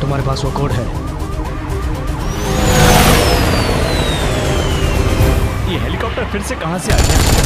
तुम्हारे पास वो कोड है? ये हेलीकॉप्टर फिर से कहां से आ गया?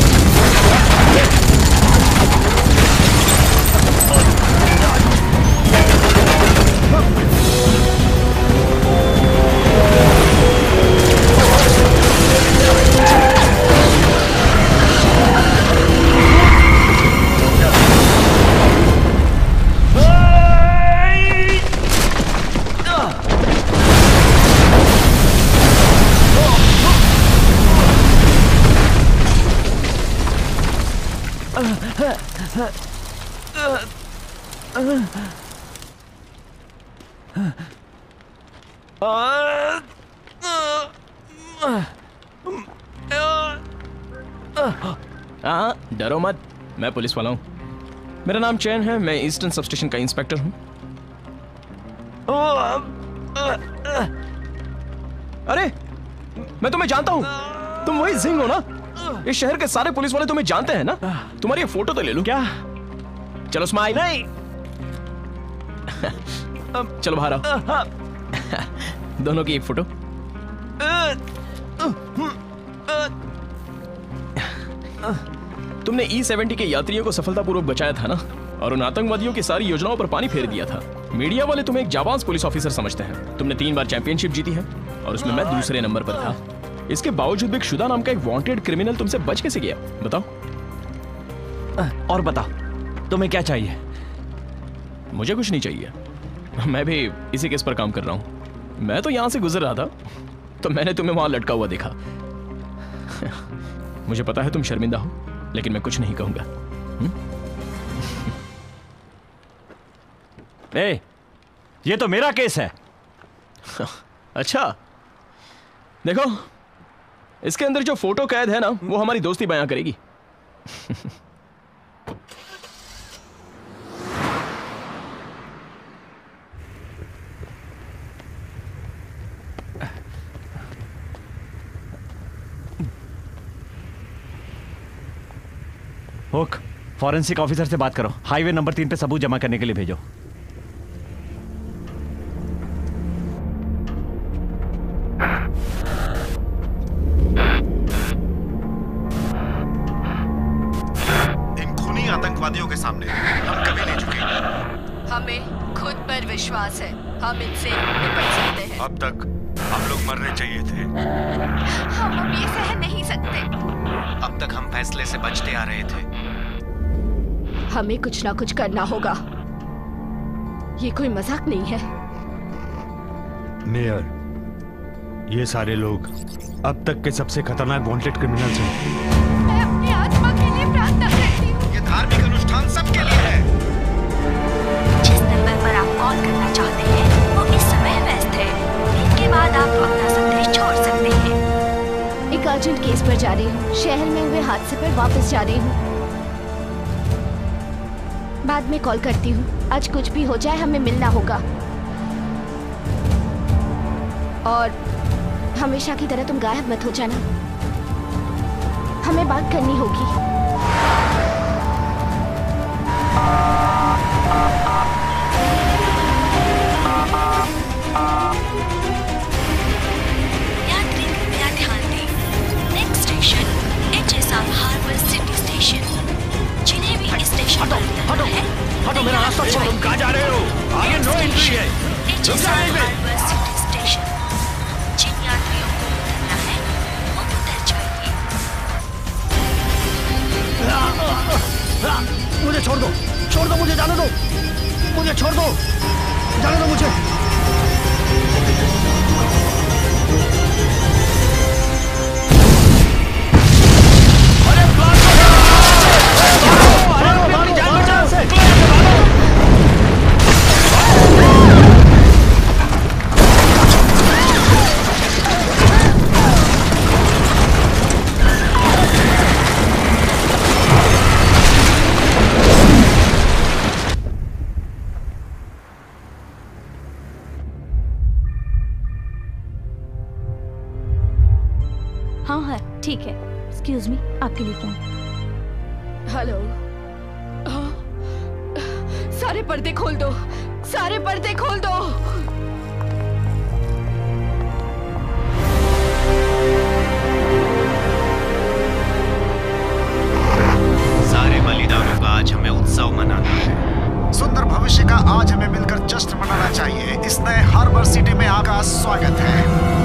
डरो मत, मैं पुलिस वाला हूं। मेरा नाम चैन है, मैं ईस्टर्न सब स्टेशन का इंस्पेक्टर हूं। अरे मैं तुम्हें जानता हूं, तुम वही जिंग हो ना? इस शहर के सारे पुलिस वाले तुम्हें जानते हैं ना? तुम्हारी ये फोटो तो ले लूं क्या? चलो स्माइल। नहीं चलो बाहर आओ। दोनों की एक फोटो। तुमने E-70 के यात्रियों को सफलतापूर्वक बचाया था ना, और उन आतंकवादियों की सारी योजनाओं पर पानी फेर दिया था। मीडिया वाले तुम्हें एक जाबाज पुलिस ऑफिसर समझते हैं। तुमने 3 बार चैंपियनशिप जीती है और उसमें मैं दूसरे नंबर पर था। इसके बावजूद भी शुदा नाम का एक वांटेड क्रिमिनल तुमसे बच कैसे गया? बताओ। और बताओ, तुम्हें क्या चाहिए? मुझे कुछ नहीं चाहिए, मैं भी इसी केस पर काम कर रहा हूं। मैं तो यहां से गुजर रहा था तो मैंने तुम्हें वहां लटका हुआ देखा। मुझे पता है तुम शर्मिंदा हो, लेकिन मैं कुछ नहीं कहूंगा। ए, ये तो मेरा केस है। अच्छा, देखो इसके अंदर जो फोटो कैद है ना, वो हमारी दोस्ती बयां करेगी। ओक, फॉरेंसिक ऑफिसर से बात करो। हाईवे नंबर 3 पे सबूत जमा करने के लिए भेजो। इन खूनी आतंकवादियों के सामने हम कभी नहीं झुकेंगे। हमें खुद पर विश्वास है, हम इनसे निपट सकते हैं। अब तक हम लोग मरने चाहिए थे। हम अब ये सह नहीं सकते। अब तक हम फैसले से बचते आ रहे थे। हमें कुछ ना कुछ करना होगा, ये कोई मजाक नहीं है। मेयर, ये सारे लोग अब तक के सबसे खतरनाक वांटेड क्रिमिनल्स हैं। मैं अपनी आत्मा के लिए प्रार्थना करती हूँ। ये धार्मिक अनुष्ठान सबके लिए है। जिस नंबर पर आप कॉल करना चाहते हैं वो इस समय व्यस्त है। इसके बाद आप अपना संदेश छोड़ सकते हैं। एक अर्जेंट केस पर जा रही हूँ, शहर में हुए हादसे पर वापस जा रही हूँ। बाद में कॉल करती हूँ। आज कुछ भी हो जाए हमें मिलना होगा, और हमेशा की तरह तुम गायब मत हो जाना। हमें बात करनी होगी। यात्री कृपया ध्यान दें, next station HSR harbour city station. जिन्हें भी इस स्टेशन पर उतरना है, हटो, मेरा रास्ता छोड़ो। तुम कहाँ जा रहे हो? आगे नो एंट्री है। HSR harbour city station. जिन यात्रियों को उतरना है वो उतर जाइए। मुझे छोड़ दो, छोड़ दो, मुझे जाने दो, मुझे छोड़ दो, जाने दो मुझे। हाँ हाँ ठीक है। एक्सक्यूज मी, आपके लिए फोन। हेलो। सारे पर्दे खोल दो, सारे पर्दे खोल दो। सारे बलिदानों का आज हमें उत्सव मनाना है। सुंदर भविष्य का आज हमें मिलकर जश्न मनाना चाहिए। इस नए हार्बर सिटी में आपका स्वागत है।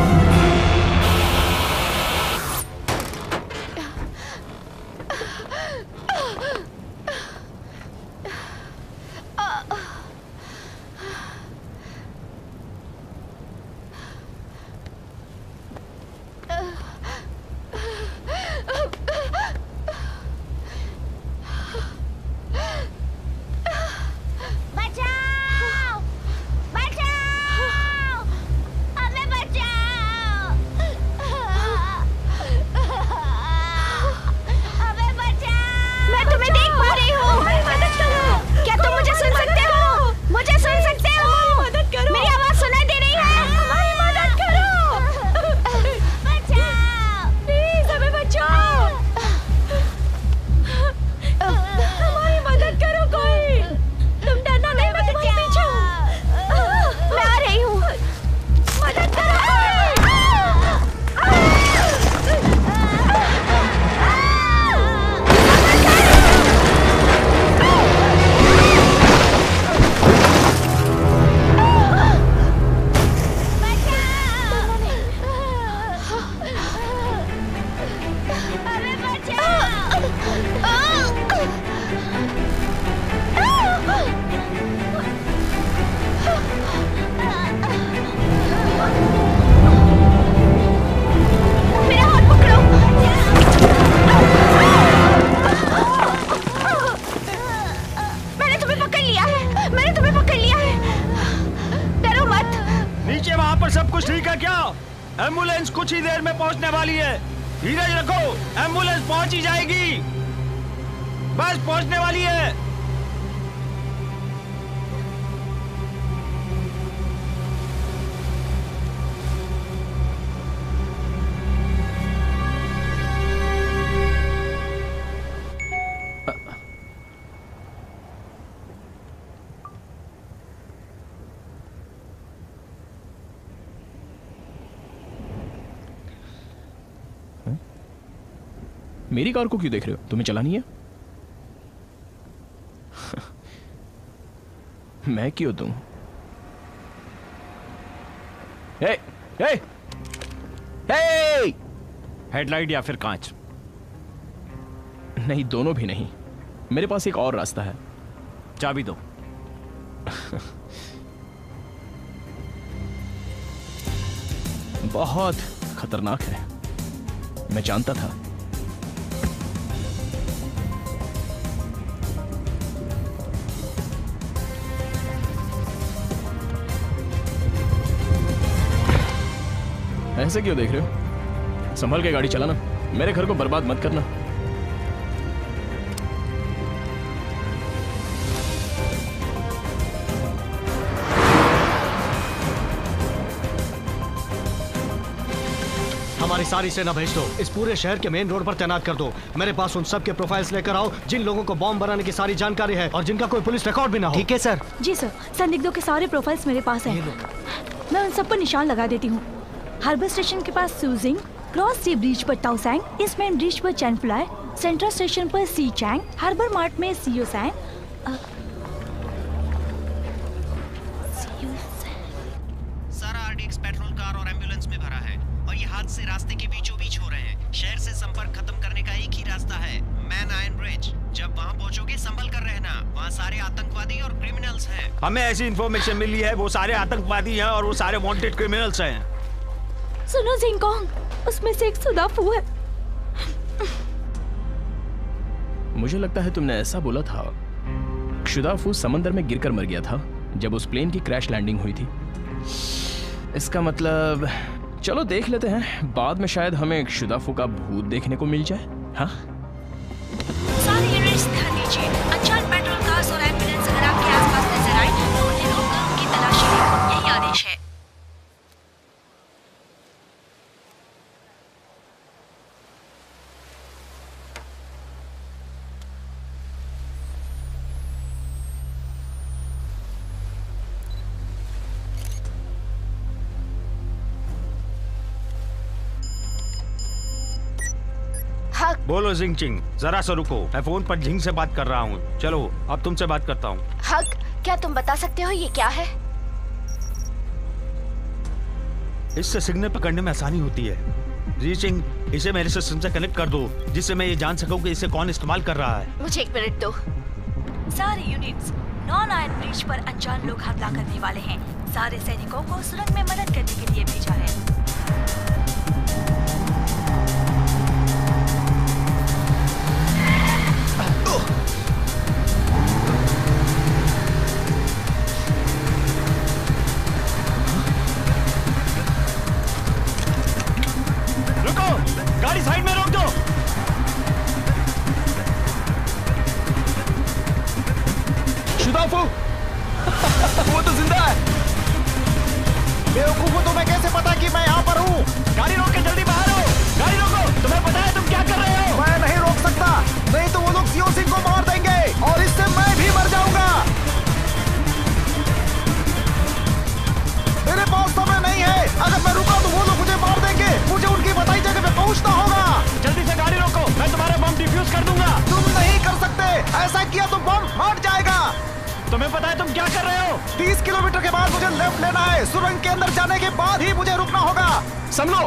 एम्बुलेंस कुछ ही देर में पहुंचने वाली है। धीरज रखो, एम्बुलेंस पहुंच ही जाएगी। बस पहुंचने वाली है। मेरी कार को क्यों देख रहे हो? तुम्हें चलानी है? मैं क्यों दूं? हे, हे, हे! हेडलाइट या फिर कांच? नहीं, दोनों भी नहीं। मेरे पास एक और रास्ता है। चाबी दो। बहुत खतरनाक है, मैं जानता था। ऐसे क्यों देख रहे हो? संभल के गाड़ी चलाना, मेरे घर को बर्बाद मत करना। हमारी सारी सेना भेज दो, इस पूरे शहर के मेन रोड पर तैनात कर दो। मेरे पास उन सब के प्रोफाइल्स लेकर आओ जिन लोगों को बॉम्ब बनाने की सारी जानकारी है और जिनका कोई पुलिस रिकॉर्ड भी ना हो। ठीक है सर। जी सर, संदिग्धों के सारे प्रोफाइल्स मेरे पास हैं। मैं उन सब पर निशान लगा देती हूँ। हार्बर स्टेशन के पास सूजिंग, क्रॉस सी ब्रिज पर ताओसैंग, ईस्ट मेन ब्रिज पर चैनफ्लाई, सेंट्रल स्टेशन पर सी चैंग, हार्बर मार्ट में सियोसैंग। सारा आरडीएक्स पेट्रोल कार और एम्बुलेंस में भरा है और ये हादसे रास्ते के बीचों बीच हो रहे हैं। शहर से संपर्क खत्म करने का एक ही रास्ता है, मैन आयरन ब्रिज। जब वहाँ पहुँचोगे संभल कर रहना, वहाँ सारे आतंकवादी और क्रिमिनल्स हैं। हमें ऐसी इंफॉर्मेशन मिली है, वो सारे आतंकवादी हैं और वो सारे वांटेड क्रिमिनल्स हैं। सुनो जिंगकोंग, उसमें से एक सुदाफू है। मुझे लगता है तुमने ऐसा बोला था। शुदाफू समंदर में गिरकर मर गया था जब उस प्लेन की क्रैश लैंडिंग हुई थी। इसका मतलब, चलो देख लेते हैं, बाद में शायद हमें एक शुदाफू का भूत देखने को मिल जाए। हाँ, सारे यूनिट्स ध्यान दीजिए। अनचार्ज पेट्रोल कार्स और एम्बुलेंस अगर आपके आसपास नजर आए तो उन्हें रोककर उनकी तलाशी लें। यही आदेश है। बोलो जिंग चिंग, जरा सा रुको, मैं फोन पर जिंग से बात कर रहा हूँ। चलो अब तुमसे बात करता हूँ। हक, क्या तुम बता सकते हो ये क्या है? इससे सिग्नल पकड़ने में आसानी होती है। रीचिंग, इसे मेरे सिस्टम से कनेक्ट कर दो, जिससे मैं ये जान सकूं कि इसे कौन इस्तेमाल कर रहा है। मुझे 1 मिनट दो। सारे यूनिट्स नॉन आयन ब्रिज पर अनजान लोग हमला करने वाले हैं। सारे सैनिकों को सुरंग में मदद करने के लिए भेजा है। रुको, गाड़ी साइड में रोक दो। शुदाफू वो तो जिंदा है। बेवकूफों, तुम्हें कैसे पता कि मैं यहाँ पर हूँ? गाड़ी रोक के जल्दी बाहर हो। गाड़ी रोको, तुम्हें पता है तुम क्या कर रहे हो? मैं नहीं रोक सकता, नहीं तो वो लोग जियो सिंह को मार देंगे और इससे मैं भी मर जाऊंगा। मेरे पास समय नहीं है, अगर मैं रुका तो वो लोग मुझे मार देंगे। मुझे उनकी बताई जगह पे पहुंचना होगा। जल्दी से गाड़ी रोको, मैं तुम्हारा बम डिफ्यूज कर दूंगा। तुम नहीं कर सकते, ऐसा किया तो बम फट जाएगा। तुम्हें पता है तुम क्या कर रहे हो? 30 किलोमीटर के बाद मुझे लेफ्ट लेना है। सुरंग के अंदर जाने के बाद ही मुझे रुकना होगा। संभलो।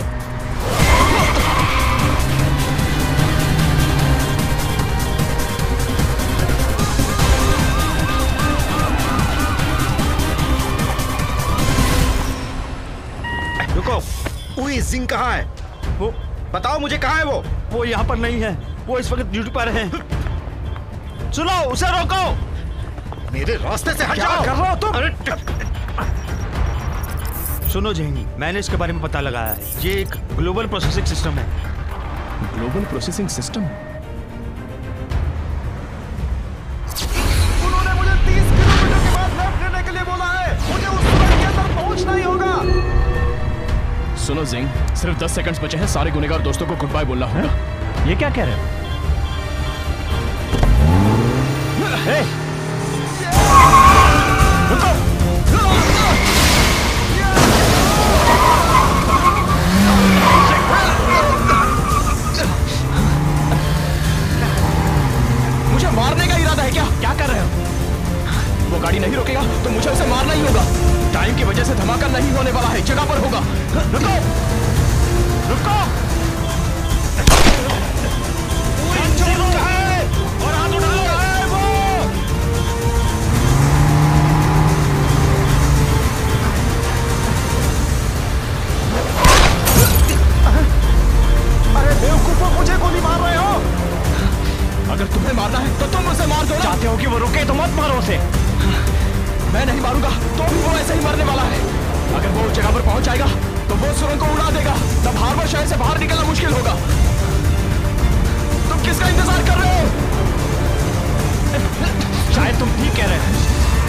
रुको, उई जिंग कहाँ है? वो बताओ मुझे, कहाँ है वो? वो यहाँ पर नहीं है, वो इस वक्त ड्यूटी पर है। सुनो, उसे रोको। मेरे रास्ते से हट क्या जाओ। कर रहे हो तुम? सुनो जेनी, मैंने इसके बारे में पता लगाया है। ये एक ग्लोबल प्रोसेसिंग सिस्टम है। Global processing system? उन्होंने मुझे 30 किलोमीटर के बाद लेफ्ट लेने के लिए बोला है। मुझे उस सुरंग के अंदर पहुंचना ही होगा। सुनो जिंग, सिर्फ 10 सेकंड्स बचे हैं। सारे गुनहगार दोस्तों को गुड बाय बोलना होगा। ये क्या कह रहे हो? मुझे मारने का इरादा है क्या? क्या कर रहे हो? वो गाड़ी नहीं रोकेगा तो मुझे उसे मारना ही होगा। टाइम की वजह से धमाका नहीं होने वाला है, जगह पर होगा। रुको, रुको। और हाथ उठाओ। अरे बेवकूफों, मुझे गोली मार रहे हो। अगर तुम्हें मारना है तो तुम उसे मार दो। चाहते हो कि वो रुके तो मत मारो उसे। मैं नहीं मारूंगा तो भी वो ऐसे ही मरने वाला है। अगर वो उस जगह पर पहुंच जाएगा तो वो सुरंग को उड़ा देगा। तब हार्बर शहर से बाहर निकलना मुश्किल होगा। तुम किसका इंतजार कर रहे हो? शायद तुम ठीक कह रहे हो।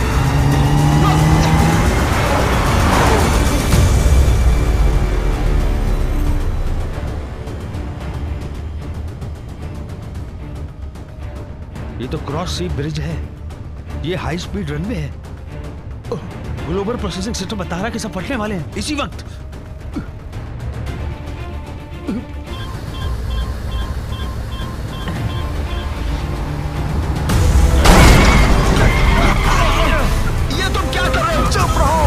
ये तो क्रॉस सी ब्रिज है। ये हाई स्पीड रनवे है। ग्लोबल प्रोसेसिंग सिस्टम बता रहा है कि सब फटने वाले हैं इसी वक्त। ये तुम क्या कर रहे हो? चुप रहो।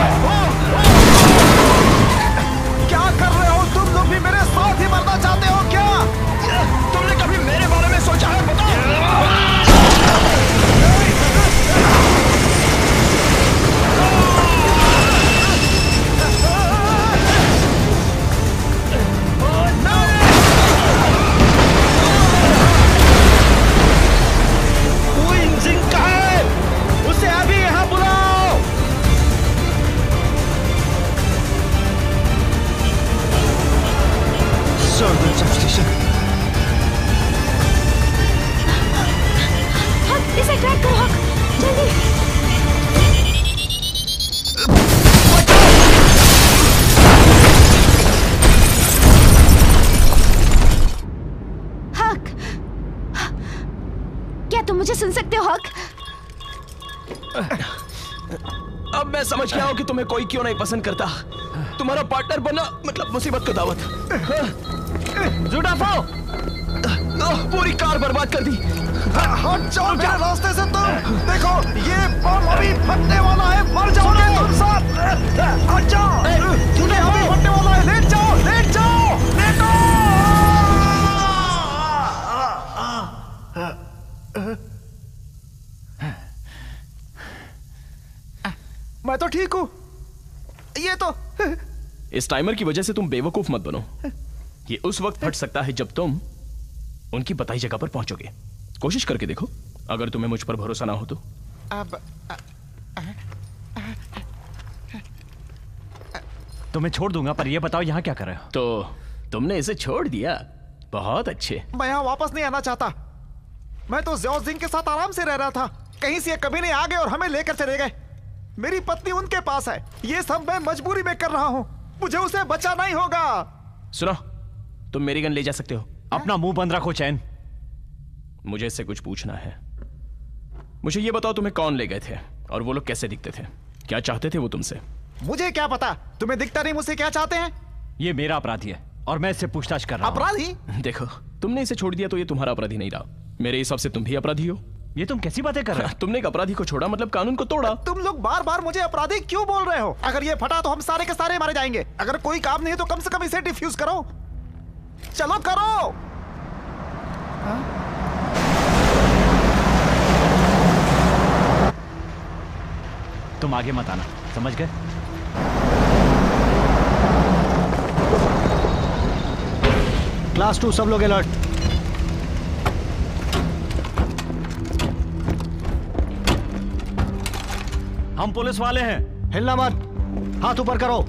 क्या कर रहे हो तुम लोग? भी मेरे साथ ही मरना चाहते हो क्या? तुमने कभी मेरे बारे में सोचा है? बताओ। उसे अभी यहाँ बुलाओ। सबस्टेशन। हक, इसे ट्रैक करो हक, जल्दी। हक, क्या तुम मुझे सुन सकते हो हक? अब मैं समझ गया हूं कि तुम्हें कोई क्यों नहीं पसंद करता। तुम्हारा पार्टनर बनना मतलब मुसीबत को दावत। जुड़ाफो, पूरी कार बर्बाद कर दी। हट जाओ मेरे रास्ते से तुम। देखो ये बम अभी फटने वाला है, मर जाओगे तुम सब। हट जाओ, तूने अभी फटने वाला है। लेट जाओ, लेट जाओ, लेटो। मैं तो ठीक हूँ। ये तो इस टाइमर की वजह से तुम बेवकूफ मत बनो। ये उस वक्त फट सकता है जब तुम उनकी बताई जगह पर पहुंचोगे। कोशिश करके देखो, अगर तुम्हें मुझ पर भरोसा ना हो तो। तुम्हें छोड़ दूंगा, पर ये बताओ यहाँ क्या कर रहे हो? तो तुमने इसे छोड़ दिया, बहुत अच्छे। मैं यहाँ वापस नहीं आना चाहता। मैं तो ज़ियाओ जिंग के साथ आराम से रह रहा था। कहीं से ये कभी नहीं आ गए और हमें लेकर चले गए। मेरी पत्नी उनके पास है। ये सब मैं मजबूरी में कर रहा हूँ। मुझे उसे बचाना ही होगा। सुनो, तुम मेरी गन ले जा सकते हो। अपना मुंह बंद रखो चैन। मुझे इससे कुछ पूछना है। मुझे ये बताओ, तुम्हें कौन ले गए थे और वो लोग कैसे दिखते थे? क्या चाहते थे वो तुमसे? मुझे क्या पता, तुम्हें दिखता नहीं मुझसे क्या चाहते हैं। ये मेरा अपराधी है और मैं इससे पूछताछ कर रहा हूं। अपराधी? देखो, तुमने इसे छोड़ दिया तो ये तुम्हारा अपराधी नहीं रहा। मेरे हिसाब से तुम भी अपराधी हो। ये तुम कैसी बातें कर रहे हो? तुमने एक अपराधी को छोड़ा मतलब कानून को तोड़ा। तुम लोग बार बार मुझे अपराधी क्यों बोल रहे हो? अगर ये फटा तो हम सारे के सारे मारे जाएंगे। अगर कोई काम नहीं है तो कम से कम इसे डिफ्यूज करो। चलो करो। तुम आगे मत आना, समझ गए? क्लास 2 सब लोग अलर्ट। हम पुलिस वाले हैं। हिलना मत, हाथ ऊपर करो।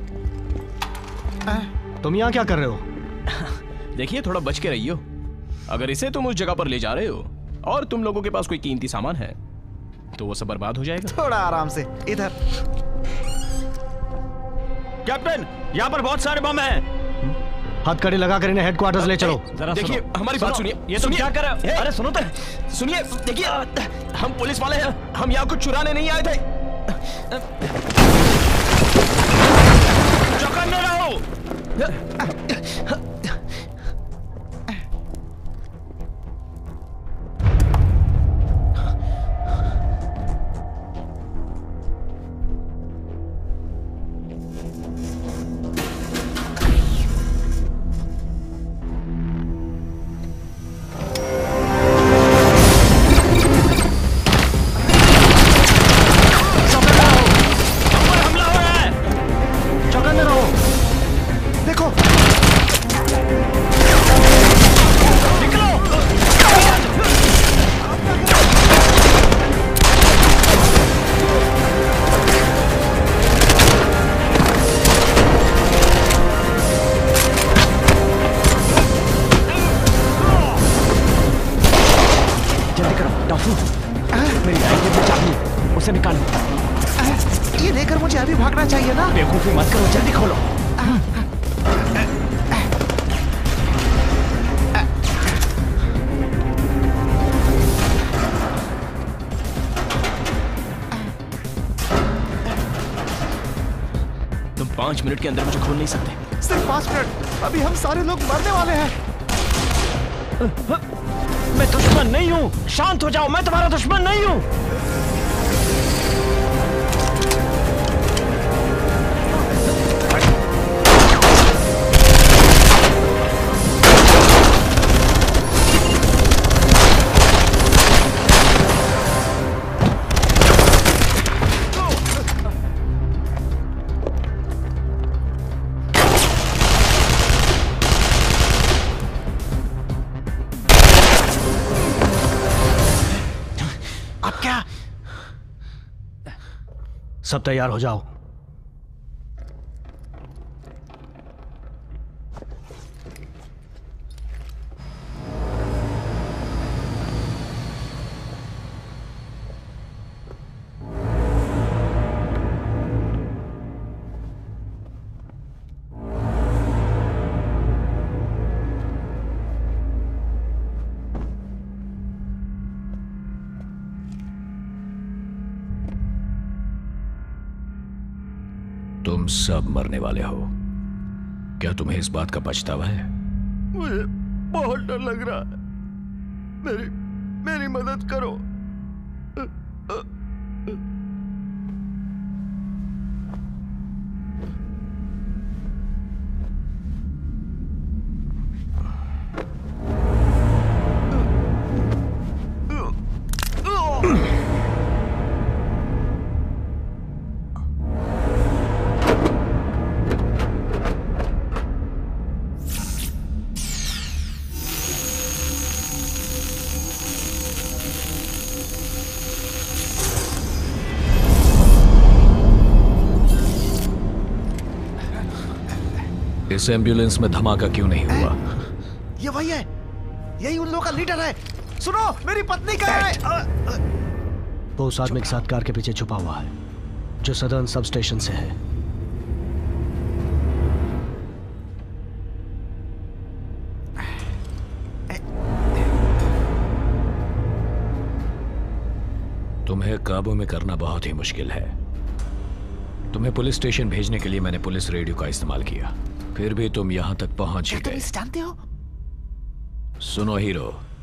तुम यहाँ क्या कर रहे हो? देखिए, थोड़ा बच के रहियो। अगर इसे तुम उस जगह पर ले जा रहे हो और तुम लोगों के पास कोई कीमती सामान है तो वो सब बर्बाद हो जाएगा। थोड़ा आराम से, इधर। कैप्टन, यहाँ पर बहुत सारे बम हैं। हथकड़ी लगाकर इन्हें हेडक्वार्टर्स ले चलो। जरा देखिए, हमारी बात सुनिए। ये तुम क्या कर रहे हो? अरे सुनो तो। सुनिए, देखिए, हम पुलिस वाले हैं। हम यहाँ कुछ चुराने नहीं आए थे। चौकन्ने रहो। ये लेकर मुझे अभी भागना चाहिए ना? बेवकूफी मत करो, जल्दी खोलो। तुम 5 मिनट के अंदर मुझे खोल नहीं सकते। सिर्फ 5 मिनट? अभी हम सारे लोग मरने वाले हैं। मैं दुश्मन नहीं हूँ, शांत हो जाओ। मैं तुम्हारा दुश्मन नहीं हूँ। सब तैयार हो जाओ। तुम सब मरने वाले हो। क्या तुम्हें इस बात का पछतावा है? मुझे बहुत डर लग रहा है। मेरी मदद करो। इस एम्बुलेंस में धमाका क्यों नहीं हुआ? ये वही है, यही उन लोगों का लीडर है। सुनो, मेरी पत्नी का है। वो उस आदमी के साथ कार के पीछे छुपा हुआ है जो सदर्न सब स्टेशन से है। तुम्हें काबू में करना बहुत ही मुश्किल है। तुम्हें पुलिस स्टेशन भेजने के लिए मैंने पुलिस रेडियो का इस्तेमाल किया, फिर भी तुम यहां तक पहुंच ही गए। जानते हो? सुनो हीरो,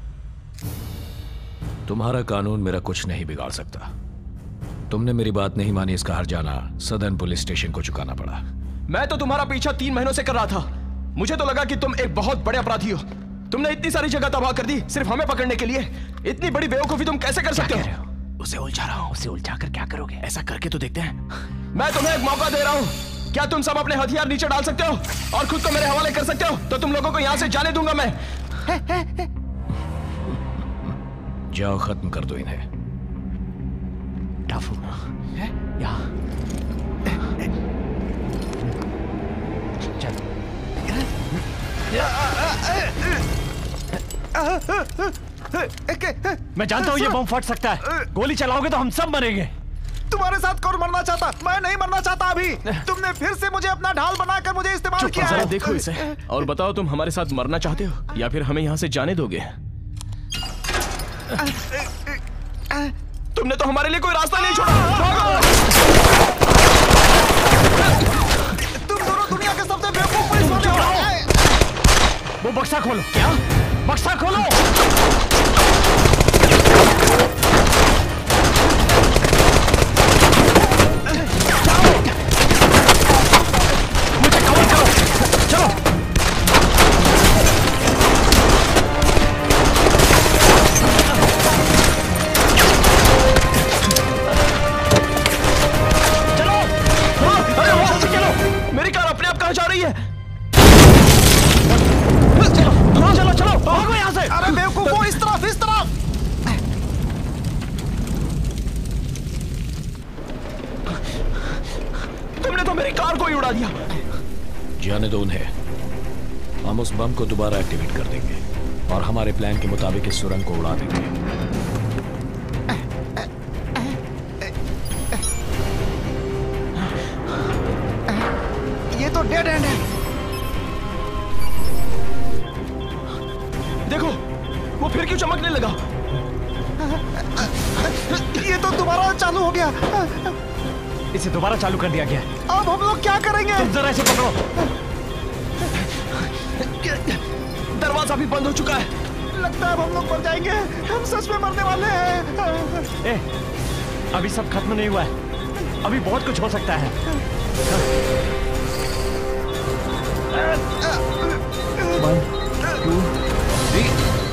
तुम्हारा कानून मेरा कुछ नहीं बिगाड़ सकता। तुमने मेरी बात नहीं मानी, इसका हर्जाना सदर्न पुलिस स्टेशन को चुकाना पड़ा। मैं तो तुम्हारा पीछा 3 महीनों से कर रहा था। मुझे तो लगा कि तुम एक बहुत बड़े अपराधी हो। तुमने इतनी सारी जगह तबाह कर दी सिर्फ हमें पकड़ने के लिए। इतनी बड़ी बेवकूफी तुम कैसे कर सकते हो? उसे उलझा रहा हूं। उसे उलझा कर क्या करोगे? ऐसा करके तो देखते हैं। मैं तुम्हें एक मौका दे रहा हूं। क्या तुम सब अपने हथियार नीचे डाल सकते हो और खुद को मेरे हवाले कर सकते हो? तो तुम लोगों को यहां से जाने दूंगा मैं। जाओ, खत्म कर दो इन्हें। टाफू यहाँ चल। मैं जानता हूँ ये बम फट सकता है। गोली चलाओगे तो हम सब मरेंगे। तुम्हारे साथ कौन मरना चाहता? मैं नहीं मरना चाहता। अभी तुमने फिर से मुझे अपना ढाल बनाकर मुझे इस्तेमाल किया है। देखो इसे और बताओ, तुम हमारे साथ मरना चाहते हो या फिर हमें यहाँ से जाने दोगे? तुमने तो हमारे लिए कोई रास्ता नहीं छोड़ा। तुम दोनों दुनिया के सबसे बेवकूफ पुलिस वाले हो। वो बक्सा खोलो। क्या बक्सा खोलो? मुझे कवर करो। चलो। मेरी कार अपने आप कहां जा रही है? चलो चलो भागो यहाँ से। अरे बेवकूफो, इस तरफ इस तरफ। तुमने तो मेरी कार को ही उड़ा दिया। जाने दो उन्हें। हम उस बम को दोबारा एक्टिवेट कर देंगे और हमारे प्लान के मुताबिक इस सुरंग को उड़ा देंगे। ये तो डेड एंड है। देखो वो फिर क्यों चमकने लगा? ये तो दोबारा चालू हो गया। इसे दोबारा चालू कर दिया गया। अब हम लोग क्या करेंगे? तुम जरा इसे पकड़ो। दरवाजा भी बंद हो चुका है। लगता है अब हम लोग मर जाएंगे। हम सच में मरने वाले हैं। ए, अभी सब खत्म नहीं हुआ है। अभी बहुत कुछ हो सकता है। 1 2 3।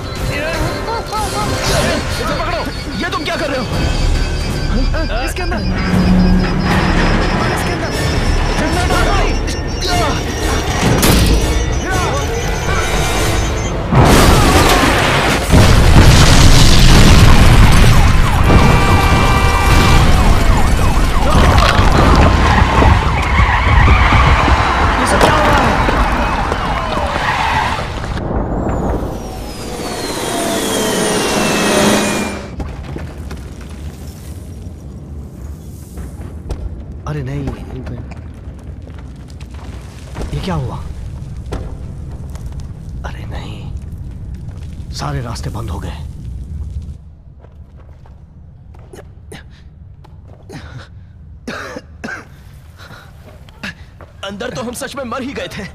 इसे पकड़ो। ये तुम क्या कर रहे हो? इसके अंदर अरे नहीं, ये क्या हुआ? अरे नहीं, सारे रास्ते बंद हो गए। अंदर तो हम सच में मर ही गए थे।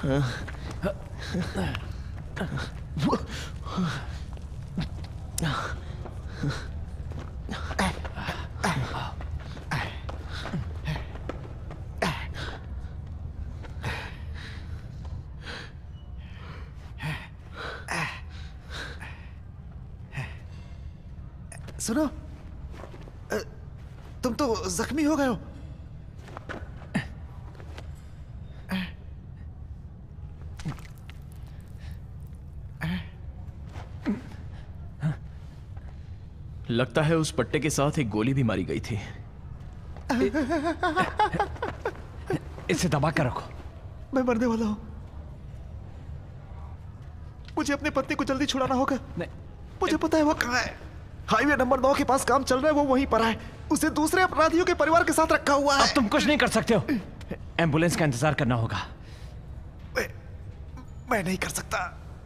सुनो, तुम तो जख्मी हो गए हो। लगता है उस पट्टे के साथ एक गोली भी मारी गई थी। इसे दबा कर रखो। मैं मरने वाला हूं। मुझे अपनी पत्नी को जल्दी छुड़ाना होगा। मुझे पता है वो कहाँ है। हाईवे नंबर 9 के पास काम चल रहा है, वो वहीं पर है। उसे दूसरे अपराधियों के परिवार के साथ रखा हुआ है। अब तुम कुछ नहीं कर सकते हो। एम्बुलेंस का इंतजार करना होगा। मैं नहीं कर सकता।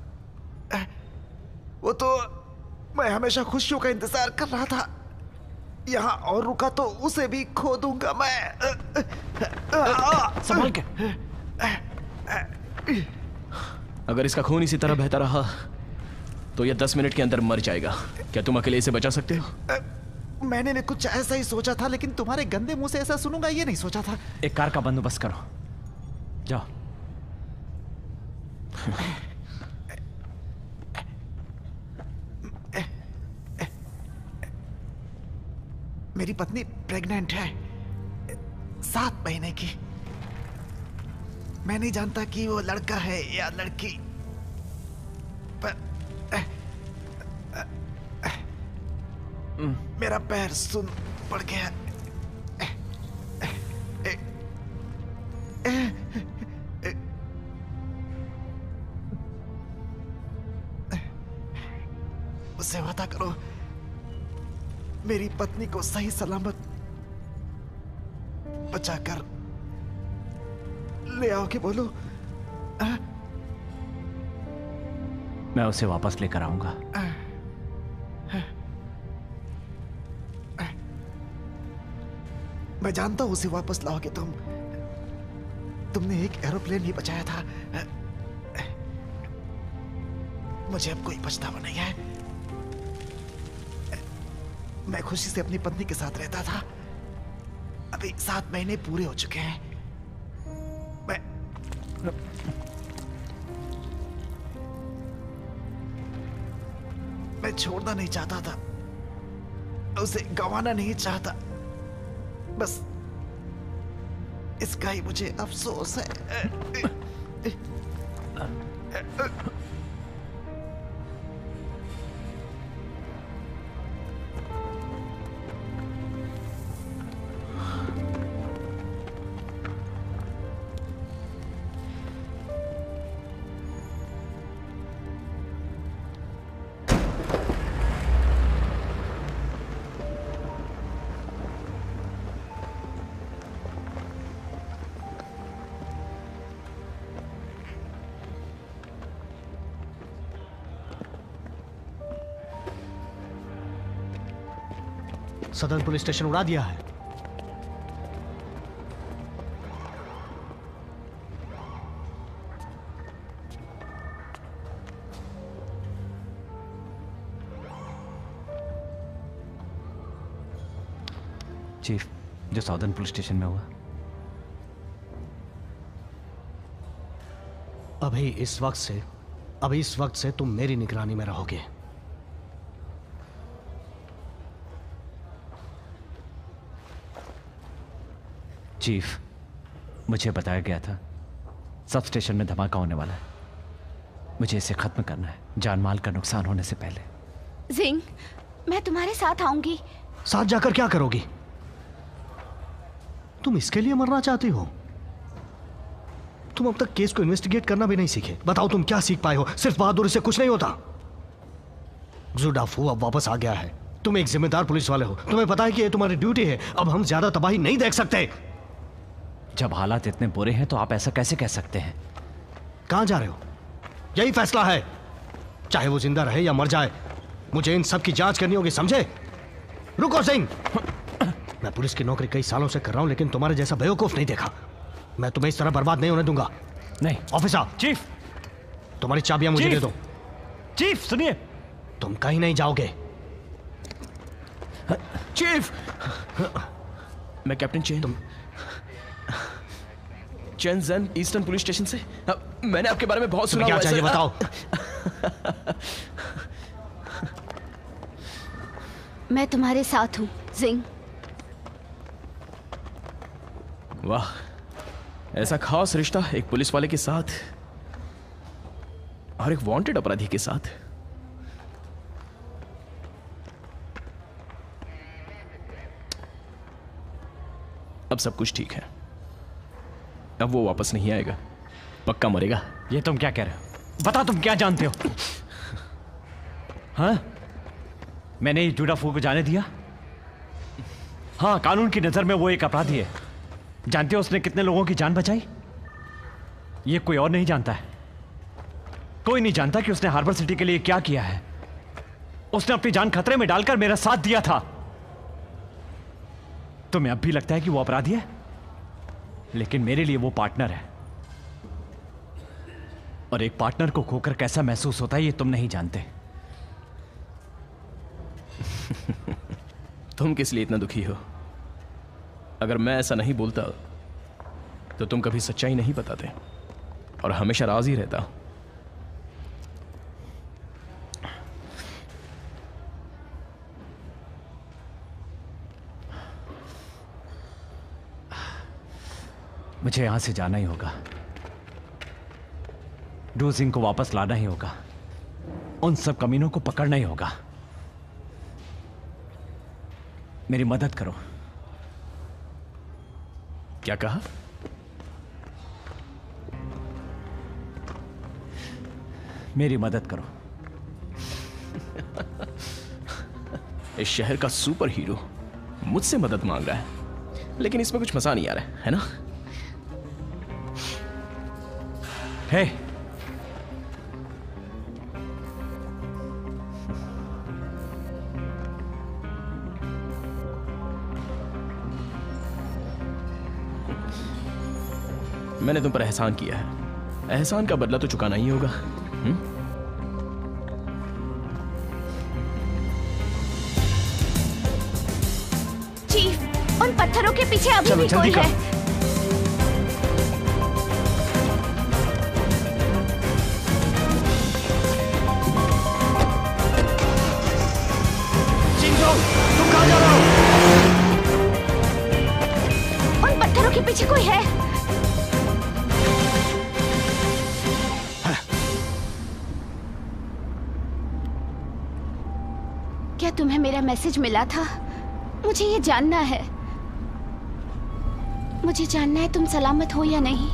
वो तो मैं हमेशा खुशियों का इंतजार कर रहा था। यहाँ और रुका तो उसे भी खो दूंगा मैं। संभाल के। अगर इसका खून इसी तरह बहता रहा तो यह 10 मिनट के अंदर मर जाएगा। क्या तुम अकेले इसे बचा सकते हो? मैंने भी कुछ ऐसा ही सोचा था, लेकिन तुम्हारे गंदे मुंह से ऐसा सुनूंगा ये नहीं सोचा था। एक कार का बंदोबस्त करो, जाओ। मेरी पत्नी प्रेग्नेंट है, 7 महीने की। मैं नहीं जानता कि वो लड़का है या लड़की, पर मेरा पैर सुन पड़ गया। उससे वादा करो मेरी पत्नी को सही सलामत बचाकर ले आओगे। बोलो। मैं उसे वापस लेकर आऊंगा। मैं जानता हूं उसे वापस लाओगे तुम। तुमने एक एरोप्लेन ही बचाया था। मुझे अब कोई पछतावा नहीं है। मैं खुशी से अपनी पत्नी के साथ रहता था। अभी 7 महीने पूरे हो चुके हैं। मैं छोड़ना नहीं चाहता था, उसे गंवाना नहीं चाहता। बस इसका ही मुझे अफसोस है। सदर्न पुलिस स्टेशन उड़ा दिया है। चीफ, जो साउदर्न पुलिस स्टेशन में हुआ। अभी इस वक्त से तुम मेरी निगरानी में रहोगे। चीफ, मुझे बताया गया था सब स्टेशन में धमाका होने वाला है। मुझे इसे खत्म करना है, जान माल का नुकसान होने से पहले। जिंग, मैं तुम्हारे साथ आऊंगी। साथ जाकर क्या करोगी? तुम इसके लिए मरना चाहती हो? तुम अब तक केस को इन्वेस्टिगेट करना भी नहीं सीखे। बताओ तुम क्या सीख पाए हो? सिर्फ बहादुरी से कुछ नहीं होता। जुडाफू अब वापस आ गया है। तुम एक जिम्मेदार पुलिस वाले हो, तुम्हें पता है कि ये तुम्हारी ड्यूटी है। अब हम ज्यादा तबाही नहीं देख सकते। जब हालात इतने बुरे हैं तो आप ऐसा कैसे कह सकते हैं? कहां जा रहे हो? यही फैसला है, चाहे वो जिंदा रहे या मर जाए। मुझे इन सब की जांच करनी होगी, समझे? रुको सिंह, मैं पुलिस की नौकरी कई सालों से कर रहा हूं, लेकिन तुम्हारे जैसा बेवकूफ नहीं देखा। मैं तुम्हें इस तरह बर्बाद नहीं होने दूंगा। नहीं। ऑफिसर। चीफ, तुम्हारी चाबियां मुझे दे दो। चीफ सुनिए, तुम कहीं नहीं जाओगे। चीफ, मैं captain Chen, Chen Zen eastern police station से। मैंने आपके बारे में बहुत सुना। क्या चाहिए बताओ। मैं तुम्हारे साथ हूं जिंग। वाह, ऐसा खास रिश्ता एक पुलिस वाले के साथ और एक वांटेड अपराधी के साथ। अब सब कुछ ठीक है। अब वो वापस नहीं आएगा, पक्का मरेगा। ये तुम क्या कह रहे हो? बता, तुम क्या जानते हो? हाँ, मैंने इस जुडाफू को जाने दिया? हाँ, कानून की नजर में वो एक अपराधी है। जानते हो उसने कितने लोगों की जान बचाई? ये कोई और नहीं जानता है। कोई नहीं जानता कि उसने हार्बर सिटी के लिए क्या किया है। उसने अपनी जान खतरे में डालकर मेरा साथ दिया था। तुम्हें अब भी लगता है कि वो अपराधी है, लेकिन मेरे लिए वो पार्टनर है। और एक पार्टनर को खोकर कैसा महसूस होता है ये तुम नहीं जानते। तुम किस लिए इतना दुखी हो? अगर मैं ऐसा नहीं बोलता तो तुम कभी सच्चाई नहीं बताते और हमेशा राज ही रहता। मुझे यहां से जाना ही होगा। डू सिंह को वापस लाना ही होगा। उन सब कमीनों को पकड़ना ही होगा। मेरी मदद करो। क्या कहा? मेरी मदद करो। इस शहर का सुपर हीरो मुझसे मदद मांग रहा है, लेकिन इसमें कुछ मजा नहीं आ रहा है ना? हे, मैंने तुम पर एहसान किया है, एहसान का बदला तो चुकाना ही होगा। चीफ, उन पत्थरों के पीछे अभी भी कोई है। तुम कहां जा रहे हो? उन पत्थरों के पीछे कोई है। क्या तुम्हें मेरा मैसेज मिला था? मुझे ये जानना है। मुझे जानना है तुम सलामत हो या नहीं।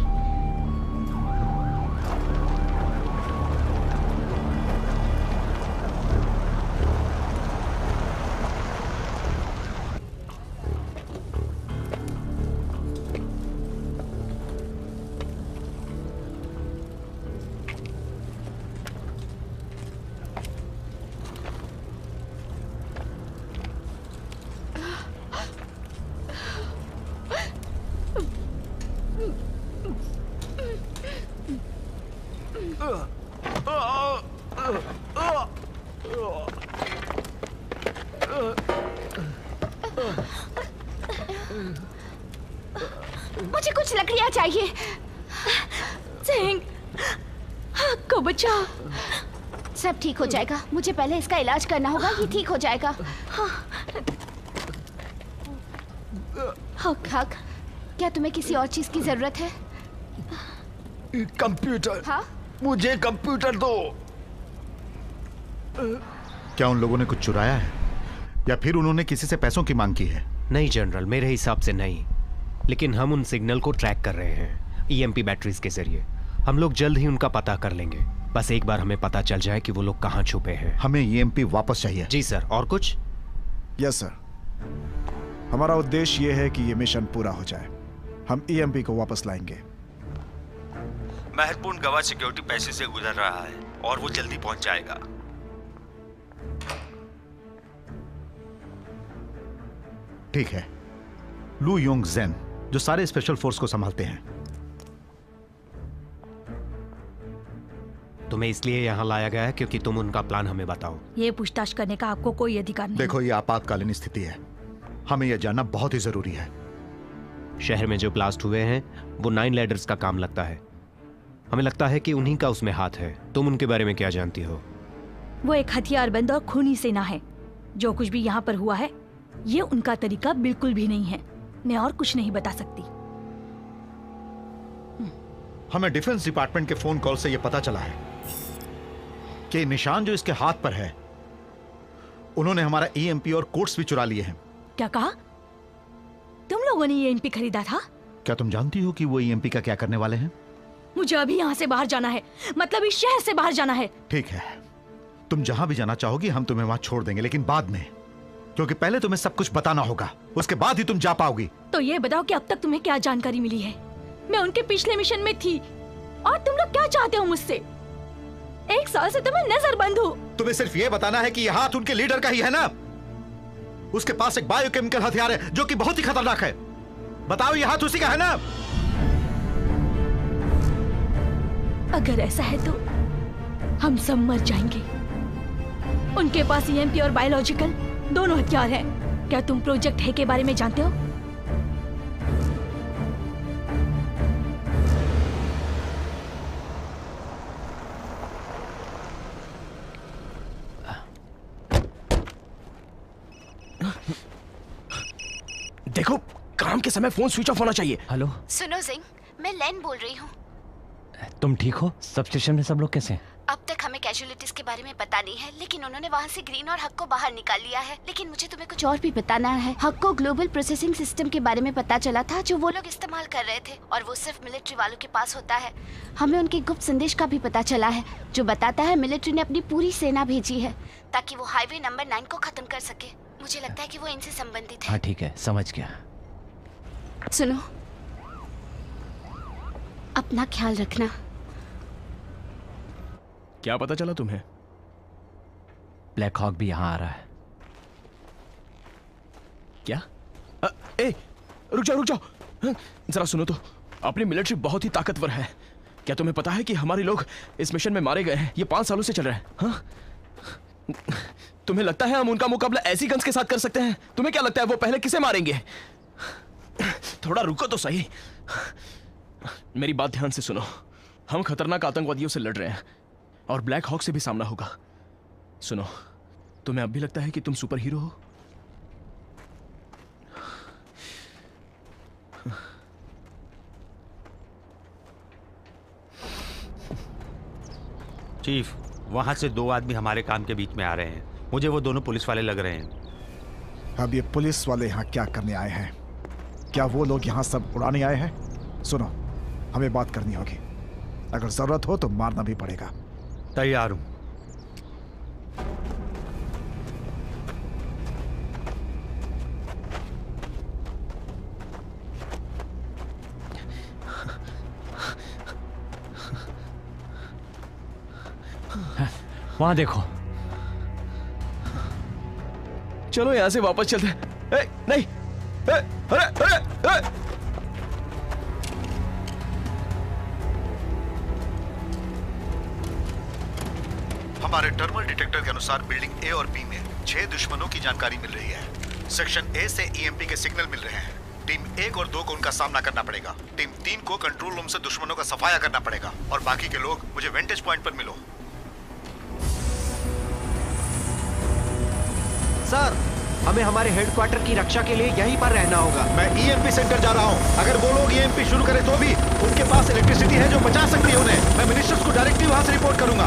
मुझे कुछ लकड़ियां चाहिए। सिंह, को बचाओ। सब ठीक हो जाएगा। मुझे पहले इसका इलाज करना होगा। ये ठीक हो जाएगा। हक, क्या तुम्हें किसी और चीज की जरूरत है? कंप्यूटर। हाँ? मुझे कंप्यूटर दो। क्या उन लोगों ने कुछ चुराया है या फिर उन्होंने किसी से पैसों की मांग की है? नहीं जनरल, मेरे हिसाब से नहीं, लेकिन हम उन सिग्नल को ट्रैक कर रहे हैं ईएमपी बैटरीज के जरिए। हम लोग जल्द ही उनका पता कर लेंगे। बस एक बार हमें पता चल जाए कि वो लोग कहाँ छुपे हैं। हमें ईएमपी वापस चाहिए। जी सर। और कुछ? यस सर, हमारा उद्देश्य ये है कि ये मिशन पूरा हो जाए। हम ईएमपी को वापस लाएंगे। महत्वपूर्ण गवाह सिक्योरिटी पैसे से गुजर रहा है और वो जल्दी पहुंच जाएगा। ठीक है। लू योंग ज़ेन जो सारे स्पेशल फोर्स को संभालते हैं, तुम्हें इसलिए यहाँ लाया गया है क्योंकि तुम उनका प्लान हमें बताओ। ये पूछताछ करने का आपको कोई अधिकार नहीं। देखो, ये आपातकालीन स्थिति है, हमें यह जानना बहुत ही जरूरी है। शहर में जो ब्लास्ट हुए हैं वो 9 लैडर्स का काम लगता है। हमें लगता है कि उन्हीं का उसमें हाथ है। तुम उनके बारे में क्या जानती हो? वो एक हथियारबंद और खूनी सेना है। जो कुछ भी यहाँ पर हुआ है ये उनका तरीका बिल्कुल भी नहीं है। मैं और कुछ नहीं बता सकती। हमें डिफेंस डिपार्टमेंट के फोन कॉल से यह पता चला है कि निशान जो इसके हाथ पर है, उन्होंने हमारा ईएमपी और कोट्स भी चुरा लिए हैं। क्या कहा? तुम लोगों ने ये ईएमपी खरीदा था? क्या तुम जानती हो कि वो ईएमपी का क्या करने वाले हैं? मुझे अभी यहाँ से बाहर जाना है, मतलब इस शहर से बाहर जाना है। ठीक है, तुम जहां भी जाना चाहोगी हम तुम्हें वहां छोड़ देंगे, लेकिन बाद में, क्योंकि पहले तुम्हें सब कुछ बताना होगा, उसके बाद ही तुम जा पाओगी। तो ये बताओ कि अब तक तुम्हें क्या जानकारी मिली है? मैं उनके पिछले मिशन में थी और तुम लोग क्या चाहते हो मुझसे? 1 साल से तो मैं नजरबंद हूँ। तुम्हें सिर्फ ये बताना है कि ये हाथ उनके लीडर का ही है ना? उसके पास एक बायोकेमिकल हथियार है जो कि बहुत ही खतरनाक है। बताओ, ये हाथ उसी का है ना? अगर ऐसा है तो हम सब मर जाएंगे। उनके पास ईएमपी और बायोलॉजिकल दोनों हथियार हैं। क्या तुम प्रोजेक्ट है के बारे में जानते हो? देखो, काम के समय फोन स्विच ऑफ होना चाहिए। हेलो, सुनो जिंग, मैं लेन बोल रही हूँ। तुम ठीक हो? सब स्टेशन में सब लोग कैसे हैं? अब तक हमें कैजुअलिटीज के बारे में पता नहीं है, लेकिन उन्होंने वहाँ से ग्रीन और हक को बाहर निकाल लिया है। लेकिन मुझे तुम्हें कुछ और भी बताना है। हक को ग्लोबल प्रोसेसिंग सिस्टम के बारे में पता चला था जो वो लोग इस्तेमाल कर रहे थे, और वो सिर्फ मिलिट्री वालों के पास होता है। हमें उनके गुप्त संदेश का भी पता चला है जो बताता है मिलिट्री ने अपनी पूरी सेना भेजी है ताकि वो हाईवे नंबर 9 को खत्म कर सके। मुझे लगता है कि वो इनसे संबंधित है। हाँ ठीक है, समझ गया। सुनो, अपना ख्याल रखना। क्या पता चला तुम्हें? ब्लैक हॉक भी यहाँ आ रहा है। क्या? रुक जाओ। जरा सुनो तो, अपनी मिलिट्री बहुत ही ताकतवर है। क्या तुम्हें पता है कि हमारे लोग इस मिशन में मारे गए हैं? ये 5 सालों से चल रहा है। हाँ? तुम्हें लगता है हम उनका मुकाबला ऐसी गन्स के साथ कर सकते हैं? तुम्हें क्या लगता है वो पहले किसे मारेंगे? थोड़ा रुको तो सही। मेरी बात ध्यान से सुनो। हम खतरनाक आतंकवादियों से लड़ रहे हैं और ब्लैक हॉक से भी सामना होगा। सुनो, तुम्हें अब भी लगता है कि तुम सुपर हीरो हो? चीफ, वहां से 2 आदमी हमारे काम के बीच में आ रहे हैं। मुझे वो दोनों पुलिस वाले लग रहे हैं। अब ये पुलिस वाले यहाँ क्या करने आए हैं? क्या वो लोग यहाँ सब उड़ाने आए हैं? सुनो, हमें बात करनी होगी। अगर जरूरत हो तो मारना भी पड़ेगा। तैयार हूं। वहां देखो। चलो यहां से वापस चलते हैं। नहीं, अरे हमारे टर्मल डिटेक्टर के अनुसार बिल्डिंग ए और बी में 6 दुश्मनों की जानकारी मिल रही है। सेक्शन ए से ईएमपी के सिग्नल मिल रहे हैं। टीम 1 और 2 को उनका सामना करना पड़ेगा। टीम 3 को कंट्रोल रूम से दुश्मनों का सफाया करना पड़ेगा, और बाकी के लोग मुझे वेंटेज पॉइंट पर मिलो। सर, हमें हमारे हेडक्वार्टर की रक्षा के लिए यहीं पर रहना होगा। मैं ईएमपी सेंटर जा रहा हूं। अगर वो लोग ईएमपी शुरू करें तो भी उनके पास इलेक्ट्रिसिटी है जो बचा सकती है उन्हें। मैं मिनिस्टर्स को डायरेक्टली वहां से रिपोर्ट करूंगा।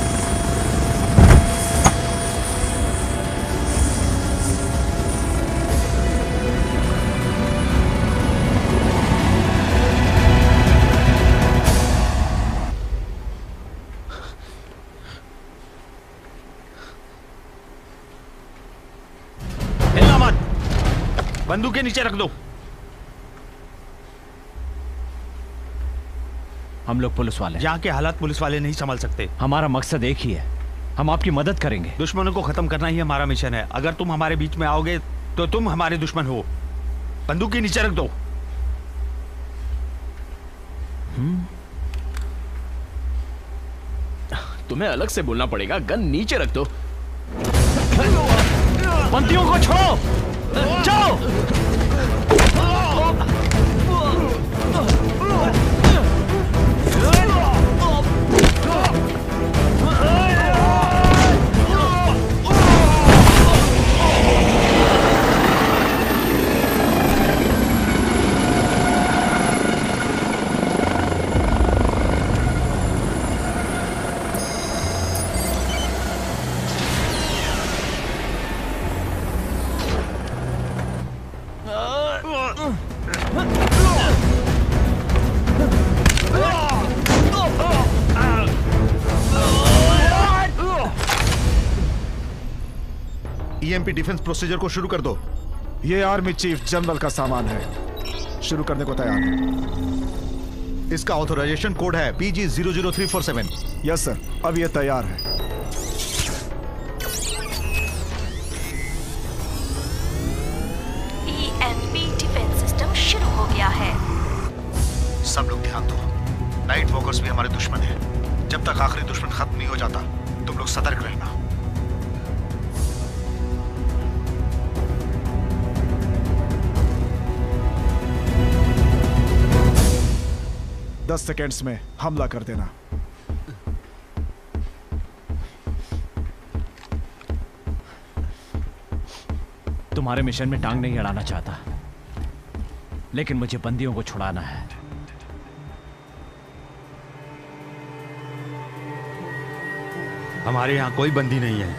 बंदूक के नीचे रख दो। हम लोग पुलिस वाले हैं। यहाँ के हालात पुलिस वाले नहीं संभाल सकते। हमारा मकसद एक ही है, हम आपकी मदद करेंगे। दुश्मनों को खत्म करना ही हमारा मिशन है। अगर तुम हमारे बीच में आओगे तो तुम हमारे दुश्मन हो। बंदूक के नीचे रख दो। तुम्हें अलग से बोलना पड़ेगा। गन नीचे रख दो। बंदियों को छोड़ो, जाओ। ईएमपी डिफेंस प्रोसीजर को शुरू कर दो। ये आर्मी चीफ जनरल का सामान है, शुरू करने को तैयार है। इसका ऑथराइजेशन कोड है PG 00347। यस सर, अब ये तैयार है। ईएमपी डिफेंस सिस्टम शुरू हो गया है। सब लोग ध्यान दो, नाइट वॉकर्स भी हमारे दुश्मन हैं। जब तक आखिरी दुश्मन खत्म नहीं हो जाता, तुम लोग सतर्क रहना। 10 सेकेंड्स में हमला कर देना। तुम्हारे मिशन में टांग नहीं अड़ाना चाहता, लेकिन मुझे बंदियों को छुड़ाना है। हमारे यहाँ कोई बंदी नहीं है।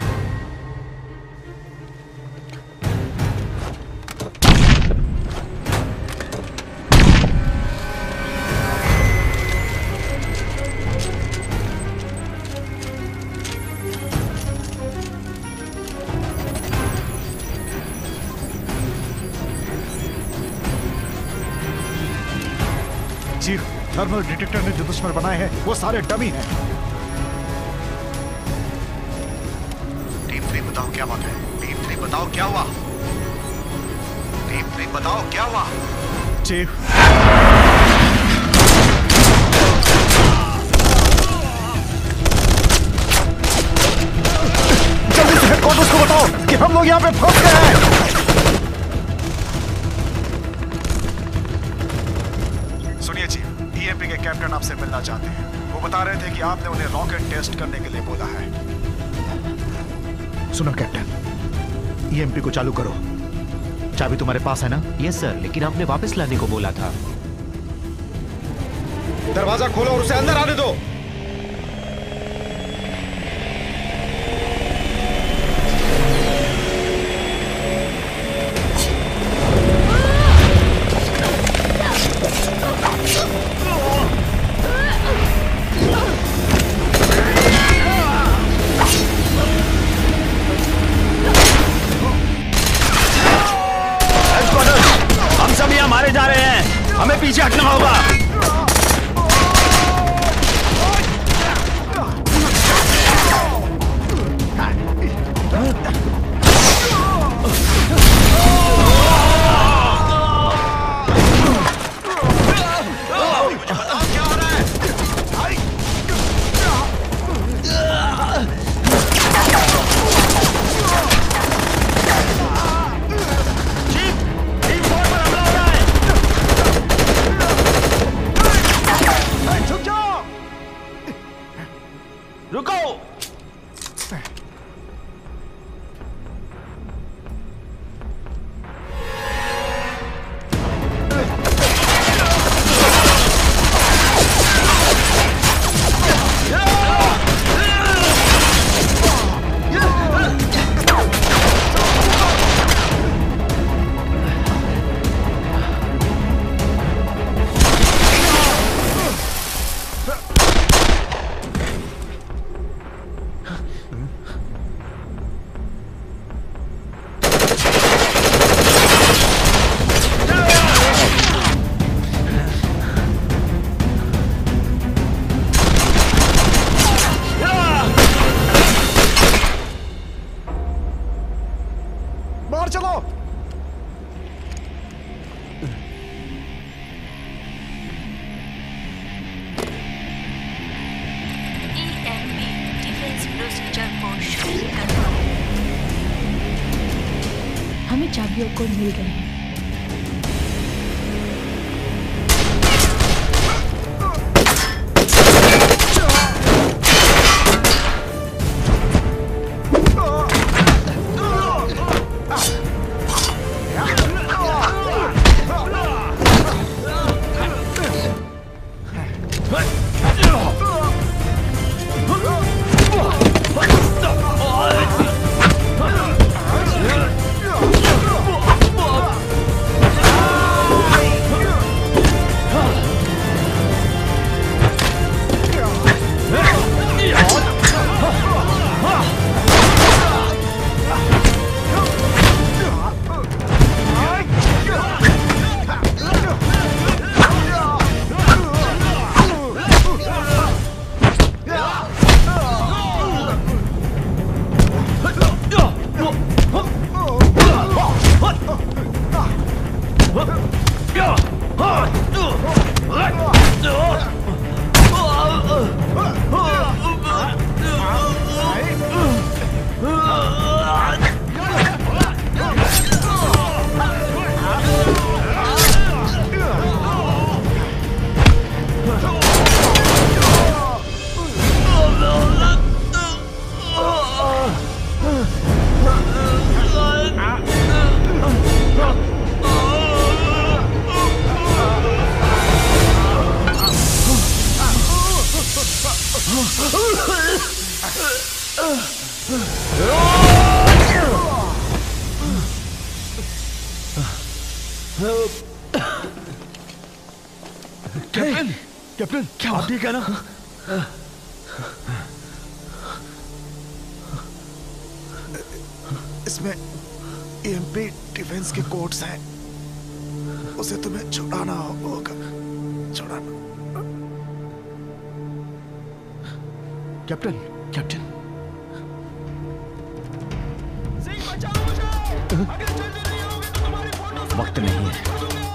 चीफ, थर्मल डिटेक्टर ने जो दुश्मन बनाए हैं वो सारे डमी हैं। टीम 3 बताओ क्या बात है। टीम 3 बताओ क्या हुआ। टीम 3 बताओ क्या हुआ। चीफ, जल्दी से हेडक्वार्टर्स को बताओ कि हम लोग यहाँ पे फंस गए हैं। सुनिए चीफ, ईएमपी के कैप्टन आपसे मिलना चाहते हैं। वो बता रहे थे कि आपने उन्हें रॉकेट टेस्ट करने के लिए बोला है। सुनो कैप्टन, ईएमपी को चालू करो। चाबी तुम्हारे पास है ना? यस सर, लेकिन आपने वापस लाने को बोला था। दरवाजा खोलो और उसे अंदर आने दो। मारे जा रहे हैं, हमें पीछे हटना होगा। EMP हमें चाबियों को मिल गए हैं। कैप्टन क्या आप ठीक है ना? इसमें ईएमपी डिफेंस के कोड्स हैं, उसे तुम्हें छुड़ाना होगा। छुड़ाना। कैप्टन कैप्टन वक्त नहीं है।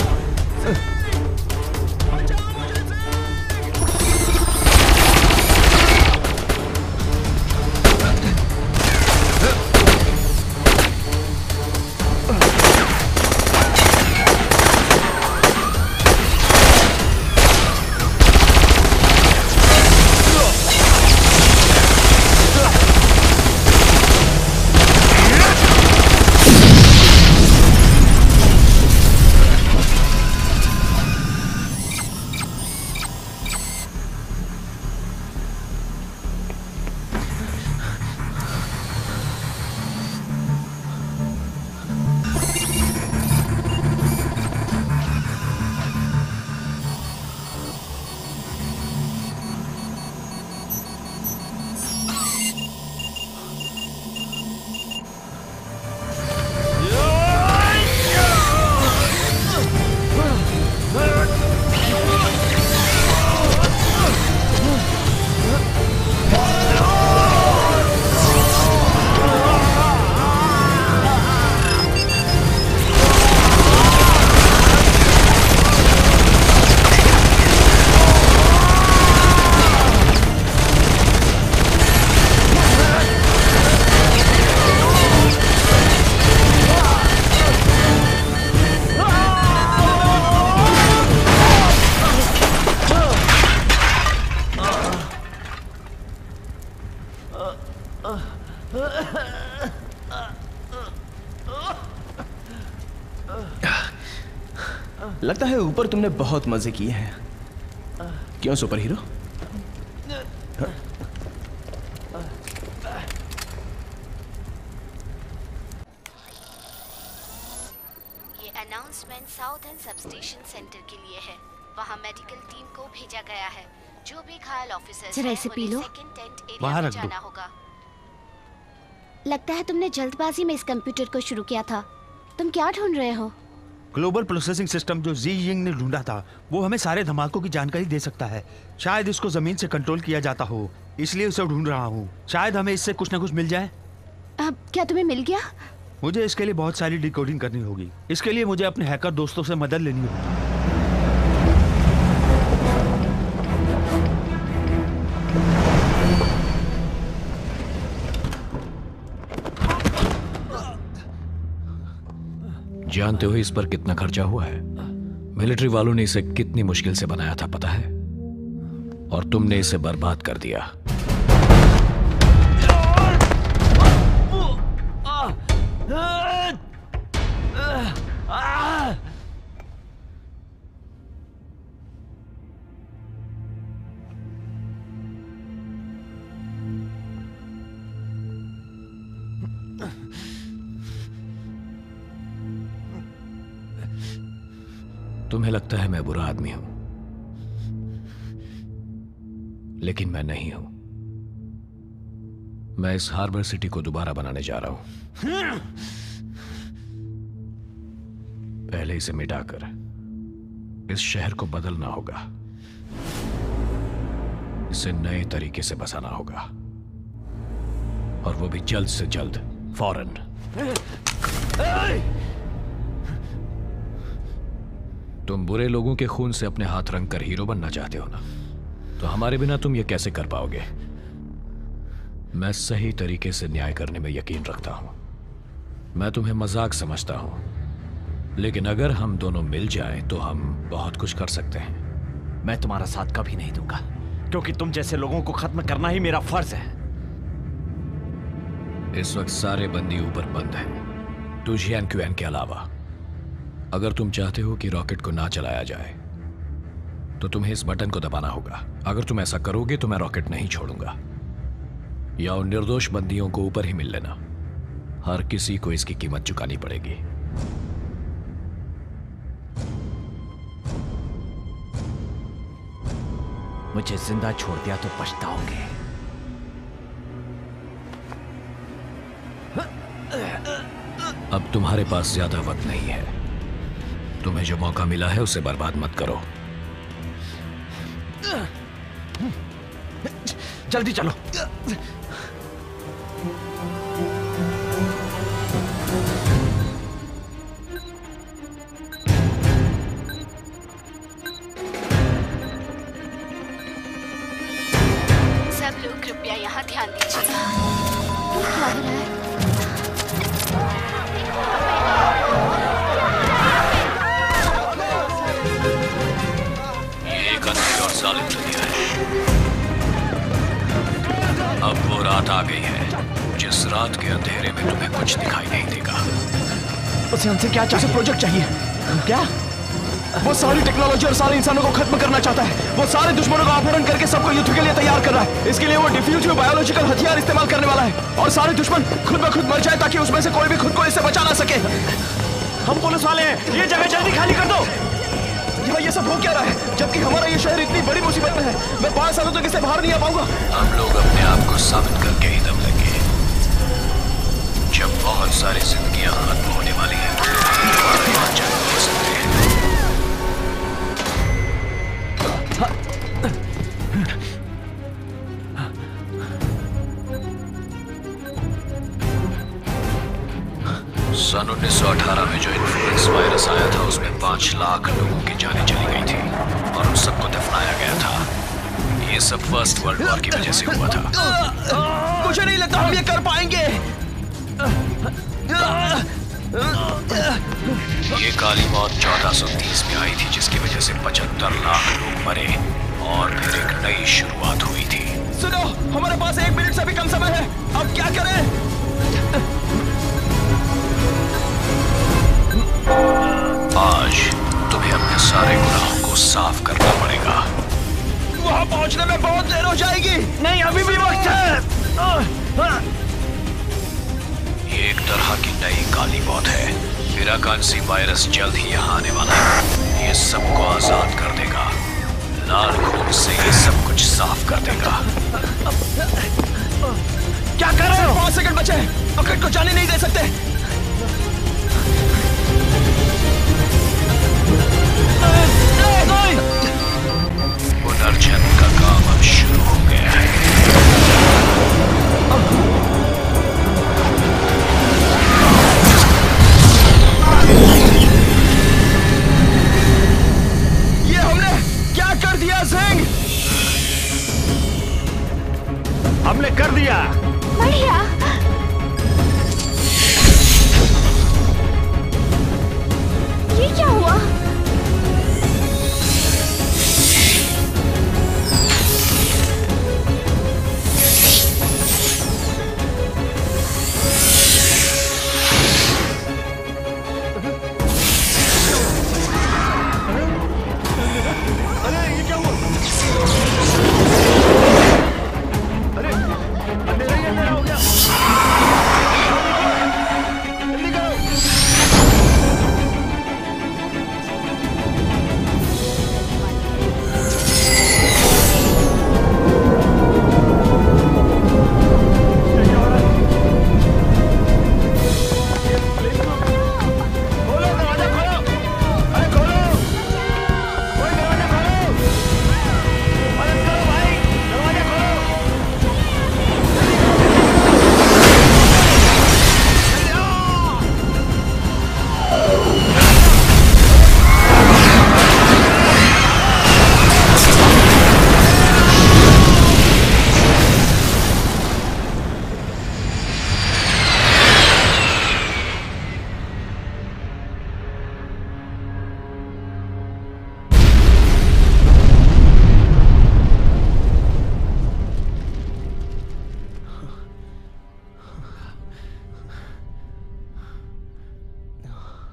लगता है ऊपर तुमने बहुत मजे किए हैं। क्यों सुपर हीरो? ये अनाउंसमेंट साउथर्न सबस्टेशन सेंटर के लिए है। वहाँ मेडिकल टीम को भेजा गया है। जो भी घायल ऑफिसर्स जरा इसे पी लो। बाहर रख जाना होगा। लगता है तुमने जल्दबाजी में इस कंप्यूटर को शुरू किया था। तुम क्या ढूंढ रहे हो? ग्लोबल प्रोसेसिंग सिस्टम जो जी यिंग ने ढूंढा था, वो हमें सारे धमाकों की जानकारी दे सकता है। शायद इसको जमीन से कंट्रोल किया जाता हो, इसलिए उसे ढूंढ रहा हूँ। शायद हमें इससे कुछ ना कुछ मिल जाए। अब क्या तुम्हें मिल गया? मुझे इसके लिए बहुत सारी डिकोडिंग करनी होगी। इसके लिए मुझे अपने हैकर दोस्तों से मदद लेनी होगी। जानते हो इस पर कितना खर्चा हुआ है? मिलिट्री वालों ने इसे कितनी मुश्किल से बनाया था पता है? और तुमने इसे बर्बाद कर दिया। तुम्हें लगता है मैं बुरा आदमी हूं, लेकिन मैं नहीं हूं। मैं इस हार्बर सिटी को दोबारा बनाने जा रहा हूं। पहले इसे मिटाकर इस शहर को बदलना होगा। इसे नए तरीके से बसाना होगा, और वो भी जल्द से जल्द, फौरन। तुम बुरे लोगों के खून से अपने हाथ रंग कर हीरो बनना चाहते हो ना? तो हमारे बिना तुम ये कैसे कर पाओगे? मैं सही तरीके से न्याय करने में यकीन रखता हूं। मैं तुम्हें मजाक समझता हूं, लेकिन अगर हम दोनों मिल जाएं तो हम बहुत कुछ कर सकते हैं। मैं तुम्हारा साथ कभी नहीं दूंगा, क्योंकि तुम जैसे लोगों को खत्म करना ही मेरा फर्ज है। इस वक्त सारे बंदी ऊपर बंद हैं, टू जियान क्वेन के अलावा। अगर तुम चाहते हो कि रॉकेट को ना चलाया जाए तो तुम्हें इस बटन को दबाना होगा। अगर तुम ऐसा करोगे तो मैं रॉकेट नहीं छोड़ूंगा, या उन निर्दोष बंदियों को ऊपर ही मिल लेना। हर किसी को इसकी कीमत चुकानी पड़ेगी। मुझे जिंदा छोड़ दिया तो पछताओगे। अब तुम्हारे पास ज्यादा वक्त नहीं है। तुम्हें जो मौका मिला है उसे बर्बाद मत करो। जल्दी चलो। सब लोग कृपया यहाँ ध्यान दीजिए। क्या हो रहा है? जालिम दुनिया है। अब वो रात आ गई है जिस रात के अंधेरे में तुम्हें कुछ दिखाई नहीं देगा। उसे हमसे क्या चाहिए? प्रोजेक्ट चाहिए। क्या? वो सारी टेक्नोलॉजी और सारे इंसानों को खत्म करना चाहता है। वो सारे दुश्मनों का अपहरण करके सबको युद्ध के लिए तैयार कर रहा है। इसके लिए वो डिफ्यूजिव बायोलॉजिकल हथियार इस्तेमाल करने वाला है, और सारे दुश्मन खुद ब खुद मर जाए ताकि उसमें से कोई भी खुद को इससे बचा ना सके। हम पुलिस वाले हैं, ये जगह जल्दी खाली कर दो। ये सब हो क्या रहा है, जबकि हमारा ये शहर इतनी बड़ी मुसीबत में है। मैं 5 सालों तक इससे बाहर नहीं आ पाऊंगा। हम लोग अपने आप को साबित करके ही दम लेंगे। जब बहुत सारी जिंदगियां खत्म होने वाली हैं, हमारे यहाँ जंग हो सकते हैं। सन 1918 में जो इन्फ्लुएंस वायरस आया था उसमें 5 लाख लोगों की जानें चली गई थी, और उन सबको दफनाया गया था। ये सब फर्स्ट वर्ल्ड वॉर की वजह से हुआ था। मुझे नहीं लगता हम ये कर पाएंगे। ये काली मौत 1430 में आई थी, जिसकी वजह से 75 लाख लोग मरे, और फिर एक नई शुरुआत हुई थी। सुनो, हमारे पास 1 मिनट से भी कम समय है। अब क्या करें? आज तुम्हें अपने सारे गुनाहों को साफ करना पड़ेगा। वहां पहुंचने में बहुत देर हो जाएगी। नहीं, अभी भी वक्त है। ये एक तरह की नई काली मौत है। पिराकांसी वायरस जल्द ही यहाँ आने वाला है। ये सबको आजाद कर देगा। लाल खून से ये सब कुछ साफ कर देगा। क्या कर रहे हो? 5 सेकंड बचे। रॉकेट को जाने नहीं दे सकते। पुनर्जन्म का काम अब शुरू हो गया है। ये हमने क्या कर दिया सिंह? हमने कर दिया। बढ़िया।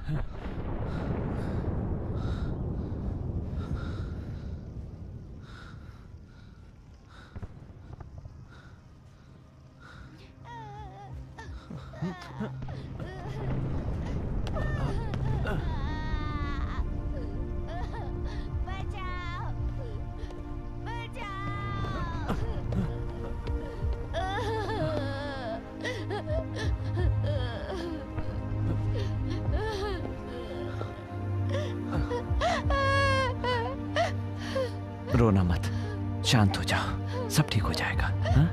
रोना मत, शांत हो जाओ, सब ठीक हो जाएगा। हाँ?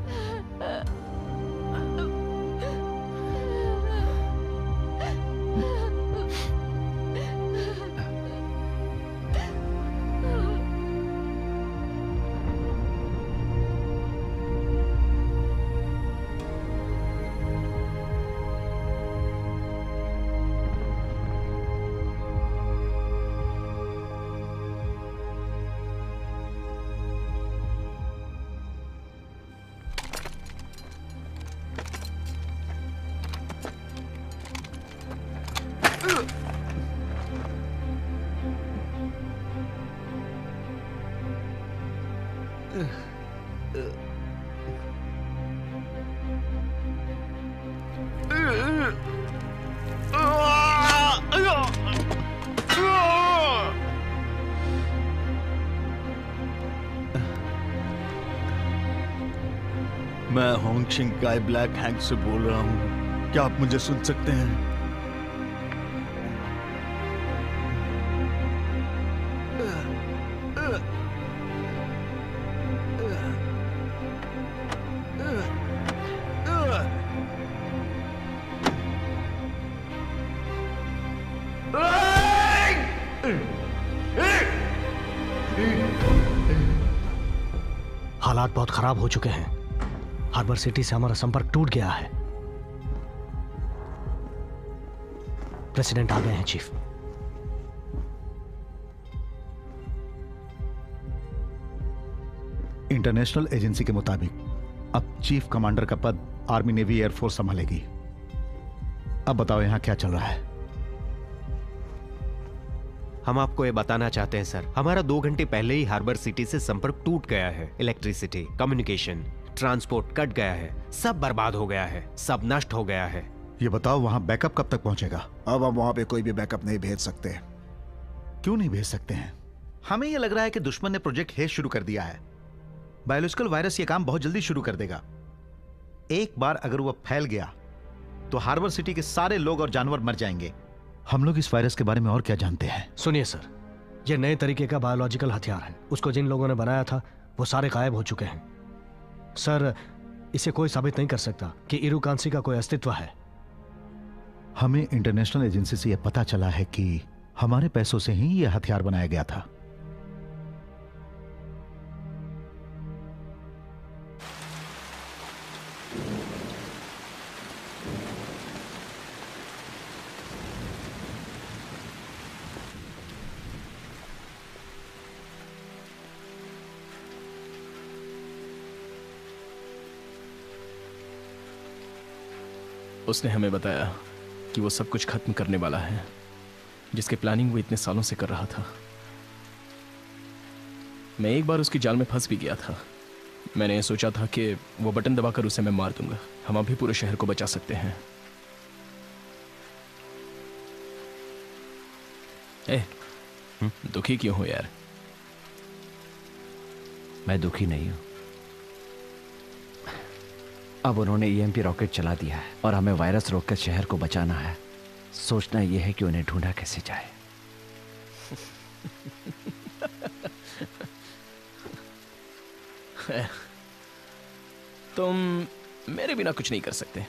मैं होंगशिंग गाय ब्लैक हैंक से बोल रहा हूँ। क्या आप मुझे सुन सकते हैं? हालात बहुत खराब हो चुके हैं। हार्बर सिटी से हमारा संपर्क टूट गया है। प्रेसिडेंट आ गए हैं चीफ। इंटरनेशनल एजेंसी के मुताबिक अब चीफ कमांडर का पद आर्मी नेवी एयरफोर्स संभालेगी। अब बताओ यहां क्या चल रहा है? हम आपको ये बताना चाहते हैं सर, हमारा 2 घंटे पहले ही हार्बर सिटी से संपर्क टूट गया है। इलेक्ट्रिसिटी, कम्युनिकेशन, ट्रांसपोर्ट कट गया है, सब बर्बाद हो गया है, सब नष्ट हो गया है। ये बताओ वहां बैकअप कब तक पहुंचेगा? अब हम वहां पे कोई भी बैकअप नहीं भेज सकते। क्यों नहीं भेज सकते हैं? हमें ये लग रहा है कि दुश्मन ने प्रोजेक्ट हेज शुरू कर दिया है। बायोलॉजिकल वायरस ये काम बहुत जल्दी शुरू कर देगा। एक बार अगर वो फैल गया तो हार्बर सिटी के सारे लोग और जानवर मर जाएंगे। हम लोग इस वायरस के बारे में और क्या जानते हैं? सुनिए सर, ये नए तरीके का बायोलॉजिकल हथियार है। उसको जिन लोगों ने बनाया था वो सारे गायब हो चुके हैं। सर, इसे कोई साबित नहीं कर सकता कि इरुकांसी का कोई अस्तित्व है। हमें इंटरनेशनल एजेंसी से यह पता चला है कि हमारे पैसों से ही यह हथियार बनाया गया था। उसने हमें बताया कि वो सब कुछ खत्म करने वाला है, जिसके प्लानिंग वो इतने सालों से कर रहा था। मैं एक बार उसकी जाल में फंस भी गया था। मैंने सोचा था कि वो बटन दबाकर उसे मैं मार दूंगा। हम अभी पूरे शहर को बचा सकते हैं। दुखी क्यों हो यार? मैं दुखी नहीं हूं। अब उन्होंने ईएमपी रॉकेट चला दिया है और हमें वायरस रोककर शहर को बचाना है। सोचना यह है कि उन्हें ढूंढा कैसे जाए। तुम मेरे बिना कुछ नहीं कर सकते।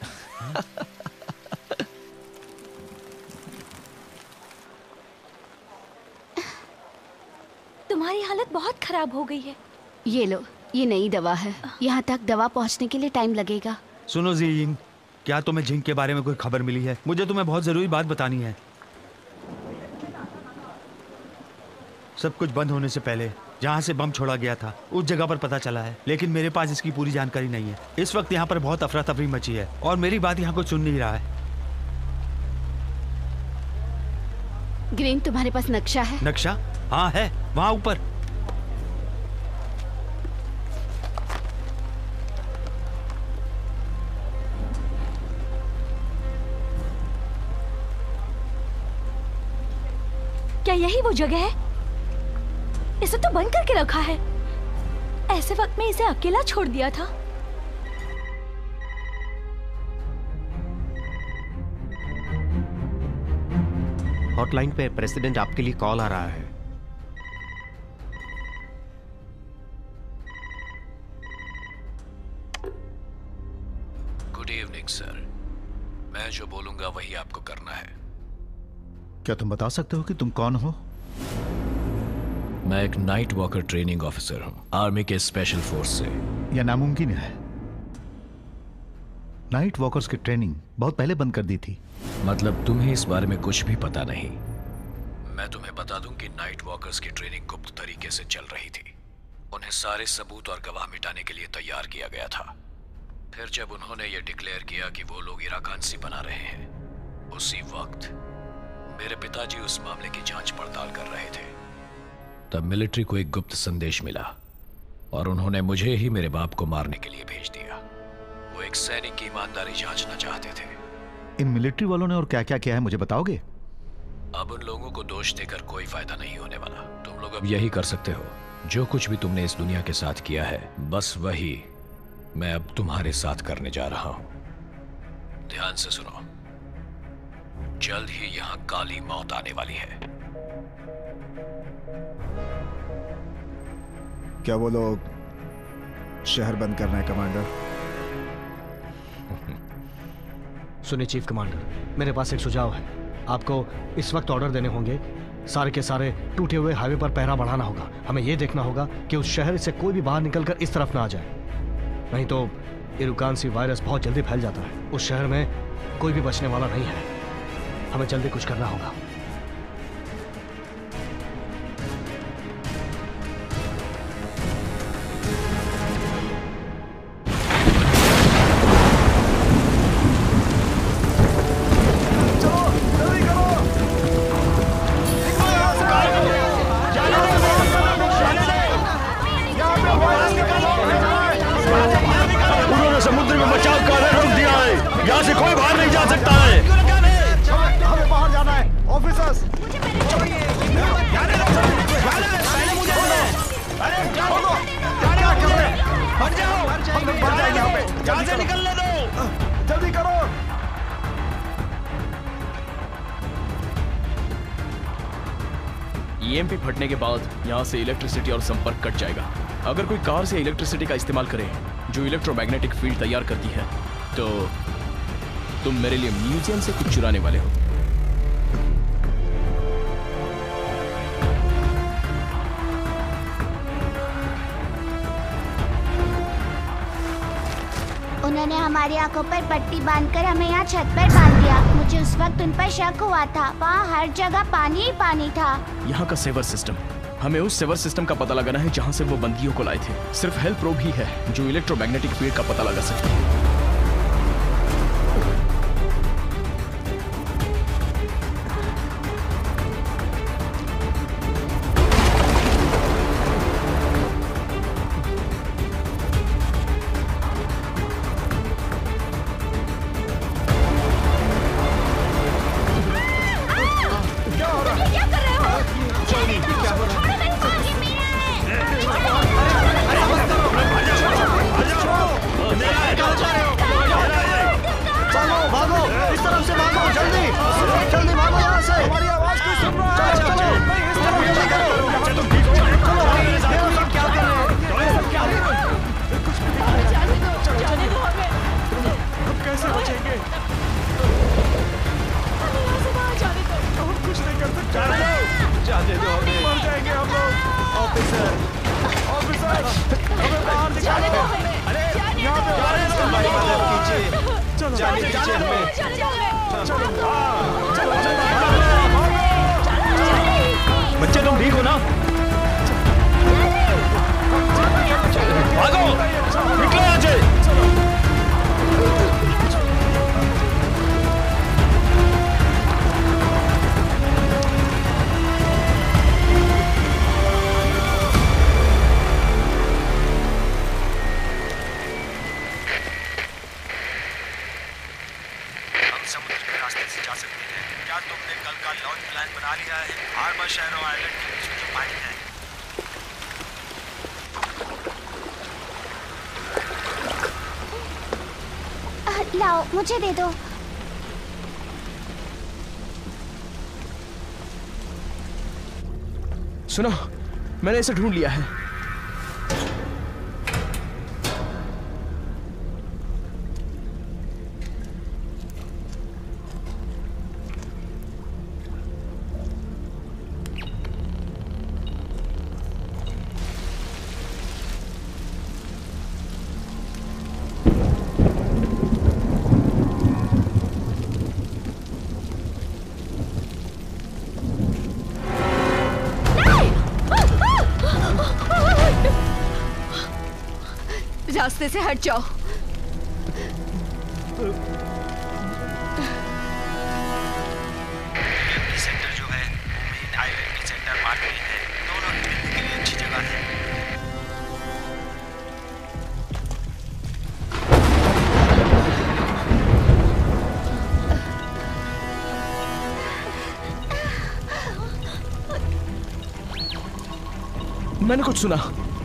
तुम्हारी हालत बहुत खराब हो गई है। ये लो, ये नई दवा है। यहाँ तक दवा पहुँचने के लिए टाइम लगेगा। सुनो ज़ीयिंग, क्या तुम्हें जिंक के बारे में कोई खबर मिली है? मुझे तुम्हें बहुत जरूरी बात बतानी है। सब कुछ बंद होने से पहले जहाँ से बम छोड़ा गया था उस जगह पर पता चला है, लेकिन मेरे पास इसकी पूरी जानकारी नहीं है। इस वक्त यहाँ पर बहुत अफरा तफरी मची है और मेरी बात यहाँ कोई सुन नहीं रहा है। ग्रीन, तुम्हारे पास नक्शा है? नक्शा? हाँ है, वहाँ ऊपर। क्या यही वो जगह है? इसे तो बंद करके रखा है। ऐसे वक्त में इसे अकेला छोड़ दिया था। हॉटलाइन पे प्रेसिडेंट आपके लिए कॉल आ रहा है। Good evening sir. मैं जो बोलूंगा वही आपको करना है। क्या तुम बता सकते हो कि तुम कौन हो? मैं एक नाइट वॉकर ट्रेनिंग ऑफिसर हूं, आर्मी के स्पेशल फोर्स से। यह नामुमकिन है। नाइट वॉकर्स की ट्रेनिंग बहुत पहले बंद कर दी थी। मतलब तुम्हें इस बारे में कुछ भी पता नहीं? मैं तुम्हें बता दूं कि नाइट वॉकर्स की ट्रेनिंग गुप्त तरीके से चल रही थी। उन्हें सारे सबूत और गवाह मिटाने के लिए तैयार किया गया था। फिर जब उन्होंने ये डिक्लेयर किया कि वो लोग इराकांसी बना रहे हैं, उसी वक्त मेरे पिताजी उस मामले की जांच पड़ताल कर रहे थे। तब मिलिट्री को एक गुप्त संदेश मिला और उन्होंने मुझे ही मेरे बाप को मारने के लिए भेज दिया। वो एक सैनिक की ईमानदारी जांचना चाहते थे। इन मिलिट्री वालों ने और क्या क्या किया है मुझे बताओगे? अब उन लोगों को दोष देकर कोई फायदा नहीं होने वाला। तुम लोग अब यही कर सकते हो, जो कुछ भी तुमने इस दुनिया के साथ किया है, बस वही मैं अब तुम्हारे साथ करने जा रहा हूं। ध्यान से सुनो, जल्द ही यहां काली मौत आने वाली है। क्या वो लोग शहर बंद कर रहे हैं कमांडर? सुनिए चीफ कमांडर, मेरे पास एक सुझाव है। आपको इस वक्त ऑर्डर देने होंगे। सारे के सारे टूटे हुए हाईवे पर पहरा बढ़ाना होगा। हमें यह देखना होगा कि उस शहर से कोई भी बाहर निकलकर इस तरफ ना आ जाए, नहीं तो इरुकांसी वायरस बहुत जल्दी फैल जाता है। उस शहर में कोई भी बचने वाला नहीं है। हमें जल्दी कुछ करना होगा। उन्होंने समुद्र में बचाव कार्य रोक दिया है। यहाँ से कोई बाहर नहीं जा सकता है। हमें बाहर जाना है। ऑफिसर्स, निकलने दो, जल्दी करो। ईएमपी फटने के बाद यहाँ से इलेक्ट्रिसिटी और संपर्क कट जाएगा। अगर कोई कार से इलेक्ट्रिसिटी का इस्तेमाल करे जो इलेक्ट्रोमैग्नेटिक फील्ड तैयार करती है, तो तुम मेरे लिए म्यूजियम से कुछ चुराने वाले हो। उन्होंने हमारी आंखों पर पट्टी बांधकर हमें यहाँ छत पर बांध दिया। मुझे उस वक्त उन पर शक हुआ था। वहाँ हर जगह पानी ही पानी था। यहाँ का सेवर सिस्टम, हमें उस सेवर सिस्टम का पता लगाना है जहाँ से वो बंदियों को लाए थे। सिर्फ हेल्प प्रोब ही है जो इलेक्ट्रोमैग्नेटिक फील्ड का पता लगा सकती है। बच्चे तुम ठीक हो ना? भागो, निकलो यहाँ से। रास्ते से जा सकते हैं। क्या तुमने कल का लॉन्च प्लान बना लिया है? हार्बर शहर और आइलैंड के बीच में जो पानी है। लाओ, मुझे दे दो। सुनो, मैंने इसे ढूंढ लिया है। रास्ते से हट जाओ। सेंटर जो है वो मेन आइलैंड के सेंटर पार्क में है। दोनों मिलने के लिए अच्छी जगह है। मैंने कुछ सुना।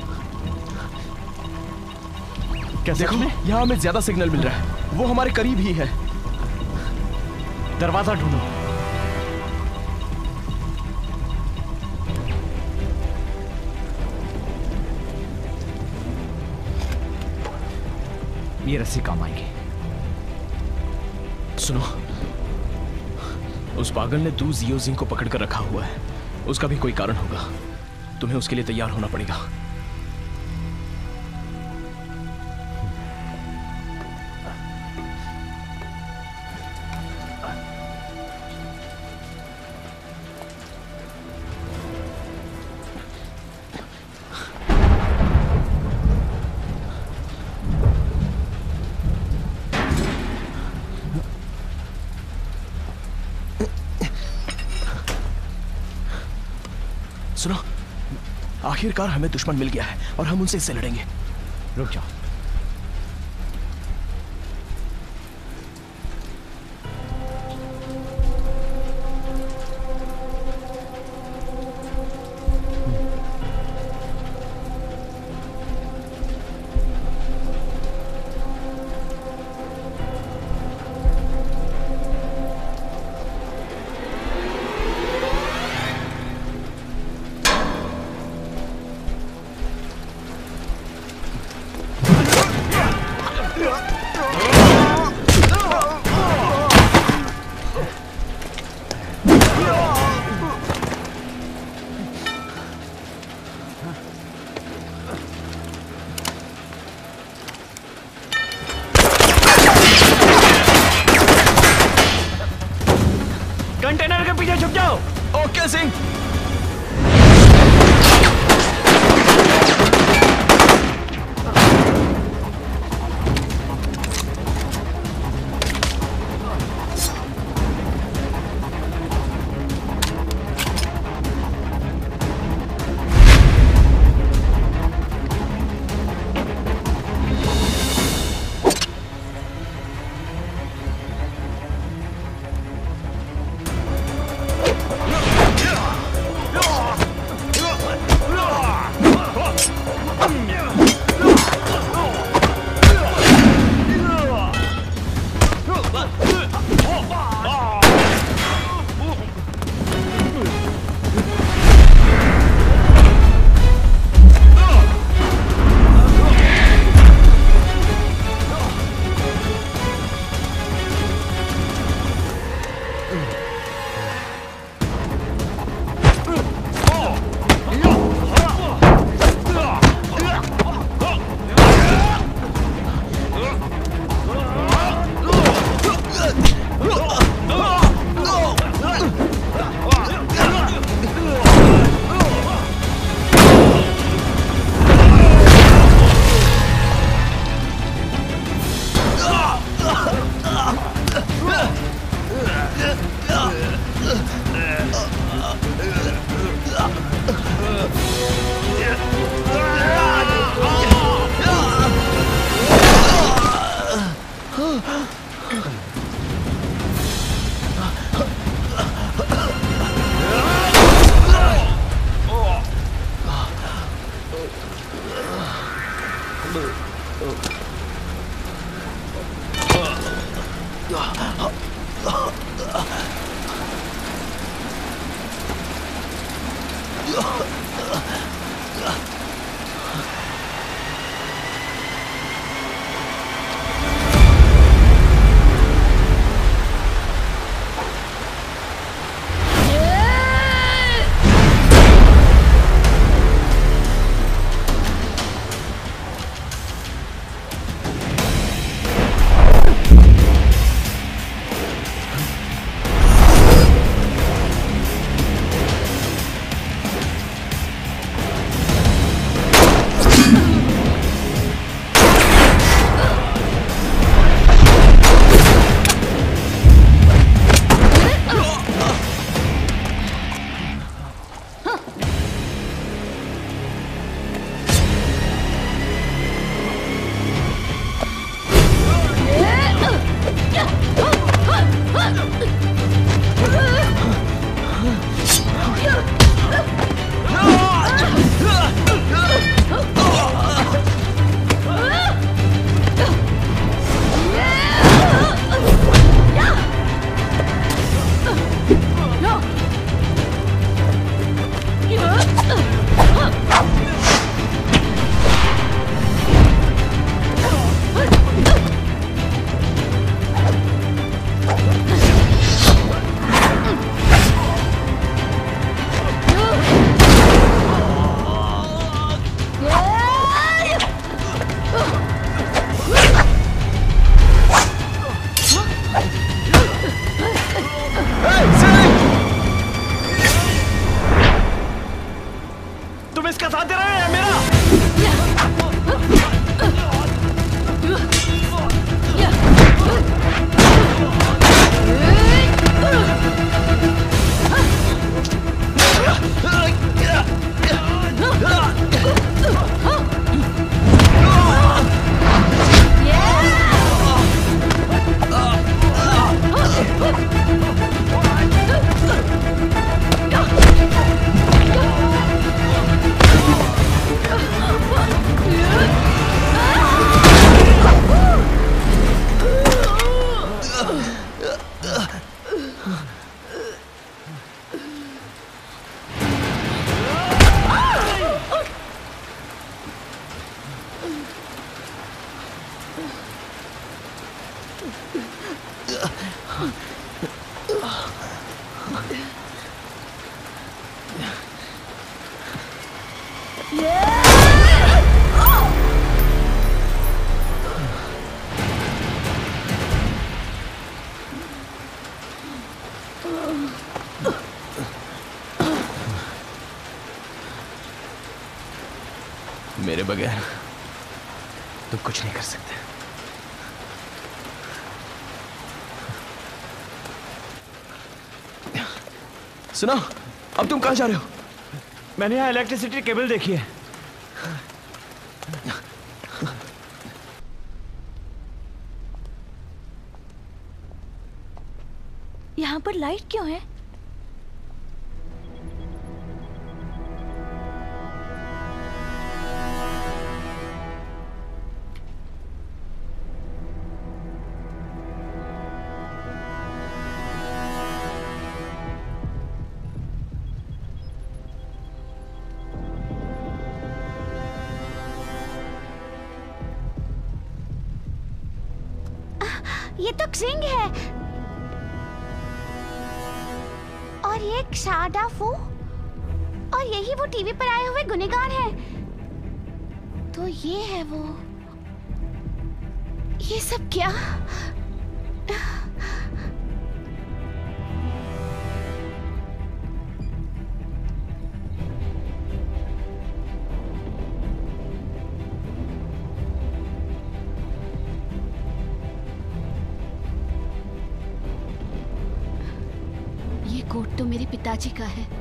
देखो, यहाँ हमें ज्यादा सिग्नल मिल रहा है। वो हमारे करीब ही है। दरवाजा ढूंढो। ये रस्सी काम आएगी। सुनो, उस पागल ने दू जियोजिंग को पकड़ कर रखा हुआ है। उसका भी कोई कारण होगा। तुम्हें उसके लिए तैयार होना पड़ेगा। सुनो, आखिरकार हमें दुश्मन मिल गया है और हम उनसे इससे लड़ेंगे। रुक जाओ। कंटेनर के पीछे छुप जाओ। ओके सिंह। साथ दे रहे हैं मेरा। मेरे बगैर तुम कुछ नहीं कर सकते। सुनो, अब तुम कहां जा रहे हो? मैंने यहाँ इलेक्ट्रिसिटी केबल देखी है। यहाँ पर लाइट क्यों है? ये तो क्सिंग है और ये क्षादा फू और यही वो टीवी पर आए हुए गुनहगार हैं। तो ये है वो। ये सब क्या? कोट तो मेरे पिताजी का है।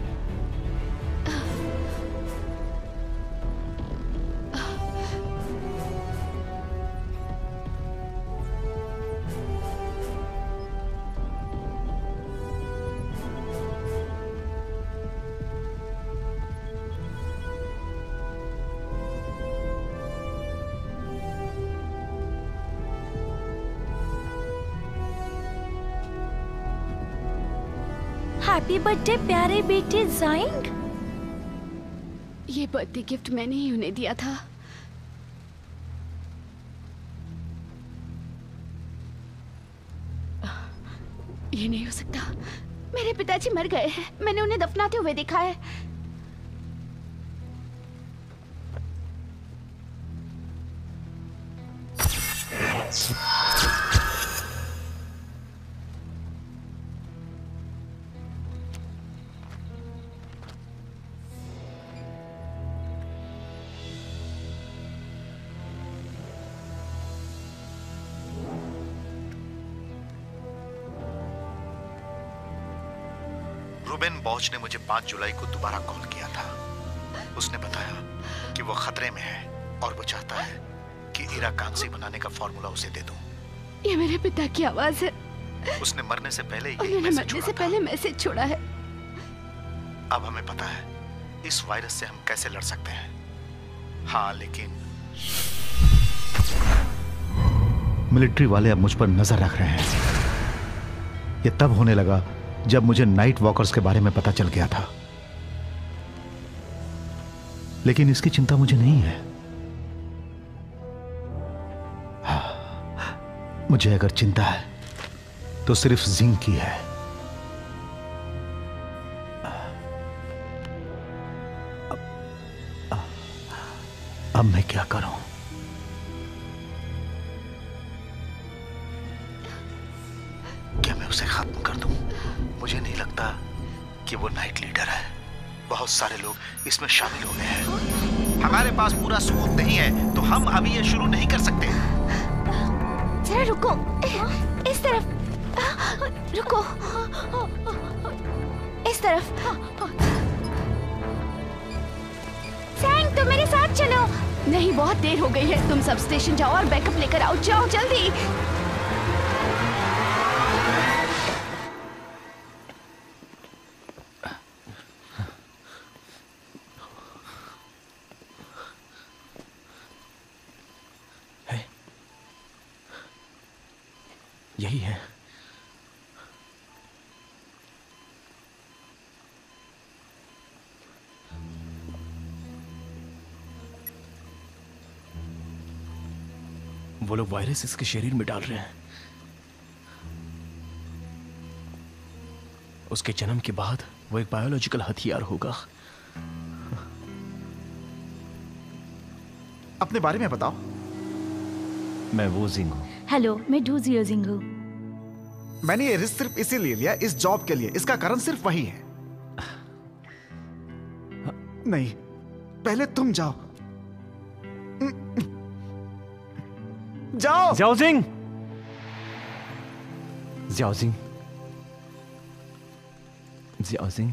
हैप्पी बर्थडे प्यारे बेटे ज़ाइंग। ये बर्थडे गिफ्ट मैंने ही उन्हें दिया था। ये नहीं हो सकता। मेरे पिताजी मर गए हैं। मैंने उन्हें दफनाते हुए देखा है। रूबेन बॉच ने मुझे 5 जुलाई को दोबारा कॉल किया था। उसने बताया कि वो खतरे में है और वो चाहता है कि ईरा कांसी बनाने का फॉर्मूला उसे दे दूं। ये मेरे पिता की आवाज है। उसने मरने से पहले ही उन्होंने मरने से पहले मैसेज छोड़ा है। अब हमें पता है इस वायरस से हम कैसे लड़ सकते हैं। हाँ, लेकिन मिलिट्री वाले अब मुझ पर नजर रख रहे हैं। ये तब होने लगा जब मुझे नाइट वॉकर्स के बारे में पता चल गया था। लेकिन इसकी चिंता मुझे नहीं है। हाँ, मुझे अगर चिंता है तो सिर्फ जिंग की है। अब मैं क्या करूं? क्या मैं उसे खत्म कर दूं? मुझे नहीं लगता कि वो नाइट लीडर है। बहुत सारे लोग इसमें शामिल हो गए हैं। हमारे पास पूरा सबूत नहीं है तो हम अभी ये शुरू नहीं कर सकते। जरा रुको, इस तरफ रुको, इस तरफ। सैंग, तुम मेरे साथ चलो। नहीं, बहुत देर हो गई है। तुम सब स्टेशन जाओ और बैकअप लेकर आओ। जाओ जल्दी। यही है। वो लोग वायरस इसके शरीर में डाल रहे हैं। उसके जन्म के बाद वो एक बायोलॉजिकल हथियार होगा। अपने बारे में बताओ। मैं वो जिंग हूँ। हेलो, मैं डू जियो जिंग हूँ। मैंने ये रिस्क सिर्फ इसीलिए लिया, इस जॉब के लिए। इसका कारण सिर्फ वही है। नहीं, पहले तुम जाओ। जाओ। Xiao Jing. Xiao Jing. Xiao Jing.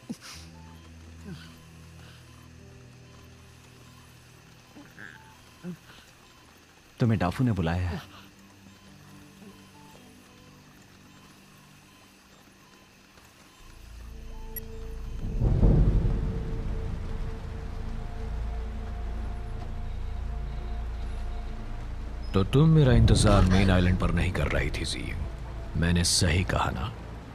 तुम्हें डाफू ने बुलाया है। तो तुम मेरा इंतजार मेन आइलैंड पर नहीं कर रही थी जी। मैंने सही कहा ना?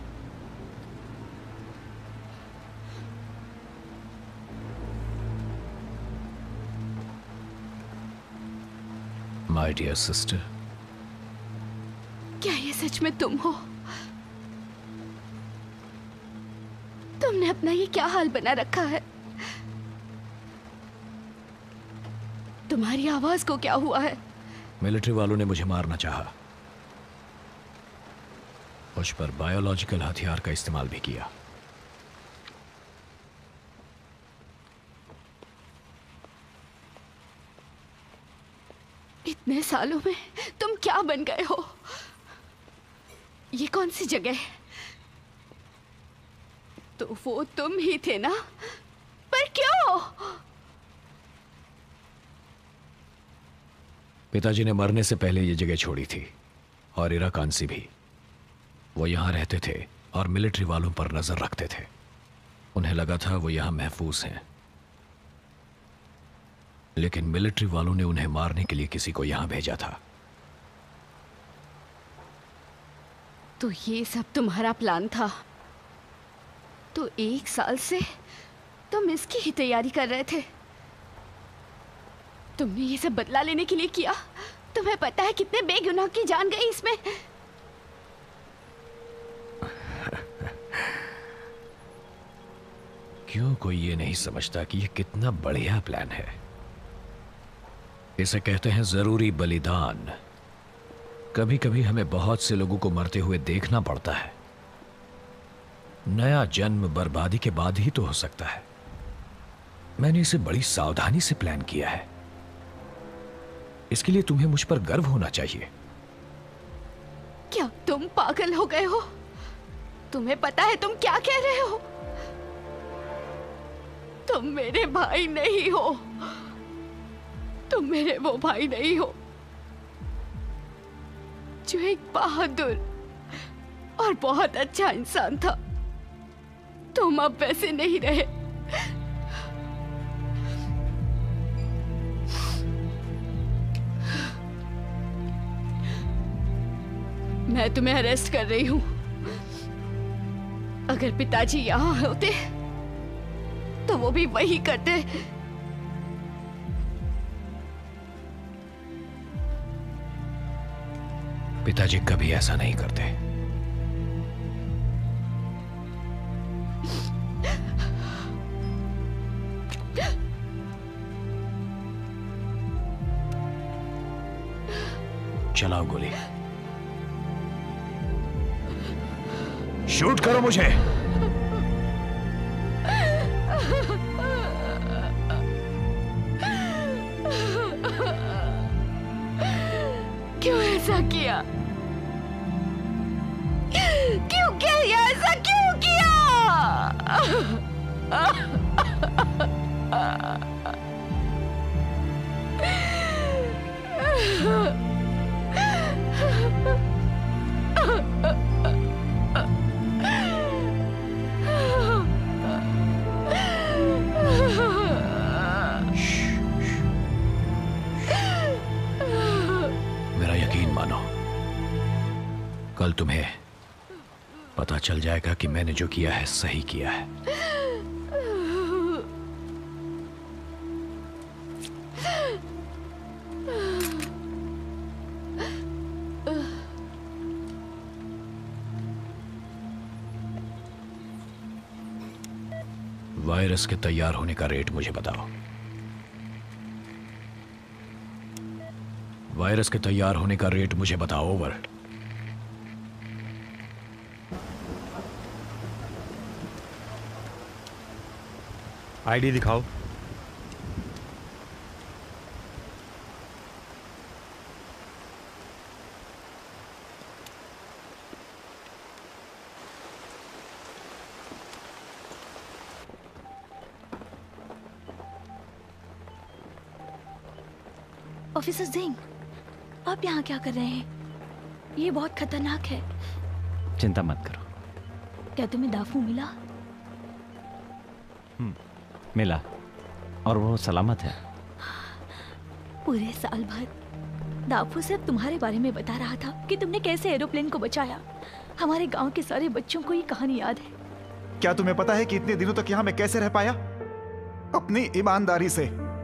माय डियर सिस्टर, क्या ये सच में तुम हो? तुमने अपना ये क्या हाल बना रखा है? तुम्हारी आवाज को क्या हुआ है? मिलिट्री वालों ने मुझे मारना चाहा। मुझ पर बायोलॉजिकल हथियार का इस्तेमाल भी किया। इतने सालों में तुम क्या बन गए हो? ये कौन सी जगह है? तो वो तुम ही थे ना? पर क्यों? पिताजी ने मरने से पहले ये जगह छोड़ी थी, और इरा कांसी भी। वो यहां रहते थे और मिलिट्री वालों पर नजर रखते थे। उन्हें लगा था वो यहां महफूज हैं, लेकिन मिलिट्री वालों ने उन्हें मारने के लिए किसी को यहां भेजा था। तो ये सब तुम्हारा प्लान था? तो 1 साल से तुम इसकी ही तैयारी कर रहे थे? तुमने ये सब बदला लेने के लिए किया? तुम्हें पता है कितने बेगुनाह की जान गई इसमें? क्यों कोई ये नहीं समझता कि ये कितना बढ़िया प्लान है? इसे कहते हैं जरूरी बलिदान। कभी कभी हमें बहुत से लोगों को मरते हुए देखना पड़ता है। नया जन्म बर्बादी के बाद ही तो हो सकता है। मैंने इसे बड़ी सावधानी से प्लान किया है। इसके लिए तुम्हें मुझ पर गर्व होना चाहिए। क्या तुम पागल हो गए हो? तुम्हें पता है तुम क्या कह रहे हो? तुम मेरे भाई नहीं हो। तुम मेरे वो भाई नहीं हो जो एक बहादुर और बहुत अच्छा इंसान था। तुम अब वैसे नहीं रहे। मैं तुम्हें अरेस्ट कर रही हूं। अगर पिताजी यहां होते तो वो भी वही करते। पिताजी कभी ऐसा नहीं करते। चलाओ गोली। शूट करो मुझे। किया? क्यों किया ऐसा, क्यों किया? मेरा यकीन मानो, कल तुम्हें पता चल जाएगा कि मैंने जो किया है सही किया है। वायरस के तैयार होने का रेट मुझे बताओ। वायरस के तैयार होने का रेट मुझे बताओ। ओवर। आईडी दिखाओ। ऑफिसर सिंह, आप यहाँ क्या कर रहे हैं? ये बहुत खतरनाक है। चिंता मत करो। क्या तुम्हें दाफू मिला? मिला, और वो सलामत है। पूरे साल भर दाफू सिर्फ तुम्हारे बारे में बता रहा था कि तुमने कैसे एरोप्लेन को बचाया। हमारे गांव के सारे बच्चों को ये कहानी याद है। क्या तुम्हें पता है कि इतने दिनों तक यहाँ मैं कैसे रह पाया? अपनी ईमानदारी से।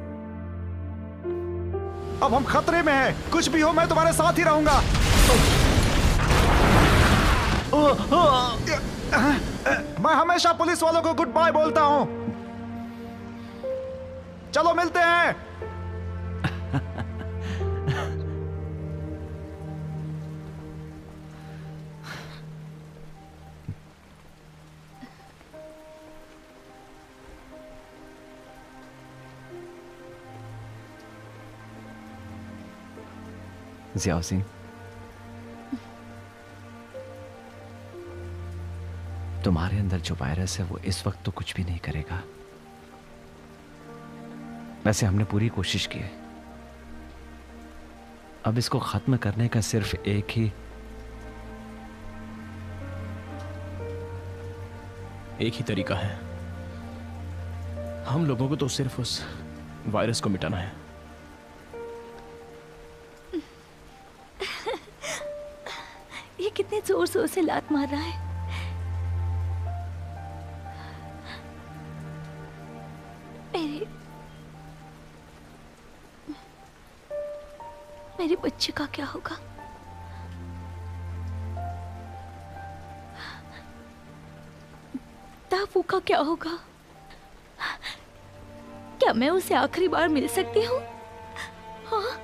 अब हम खतरे में हैं। कुछ भी हो मैं तुम्हारे साथ ही रहूंगा। मैं हमेशा पुलिस वालों को गुड बाय बोलता हूं। चलो मिलते हैं। ज़ियाओ सिंह, तुम्हारे अंदर जो वायरस है वो इस वक्त तो कुछ भी नहीं करेगा। वैसे हमने पूरी कोशिश की है। अब इसको खत्म करने का सिर्फ एक ही तरीका है। हम लोगों को तो सिर्फ उस वायरस को मिटाना है। ये कितने जोर जोर से लात मार रहा है। मेरे बच्चे का क्या होगा? दाफू का क्या होगा? क्या मैं उसे आखिरी बार मिल सकती हूँ? हाँ?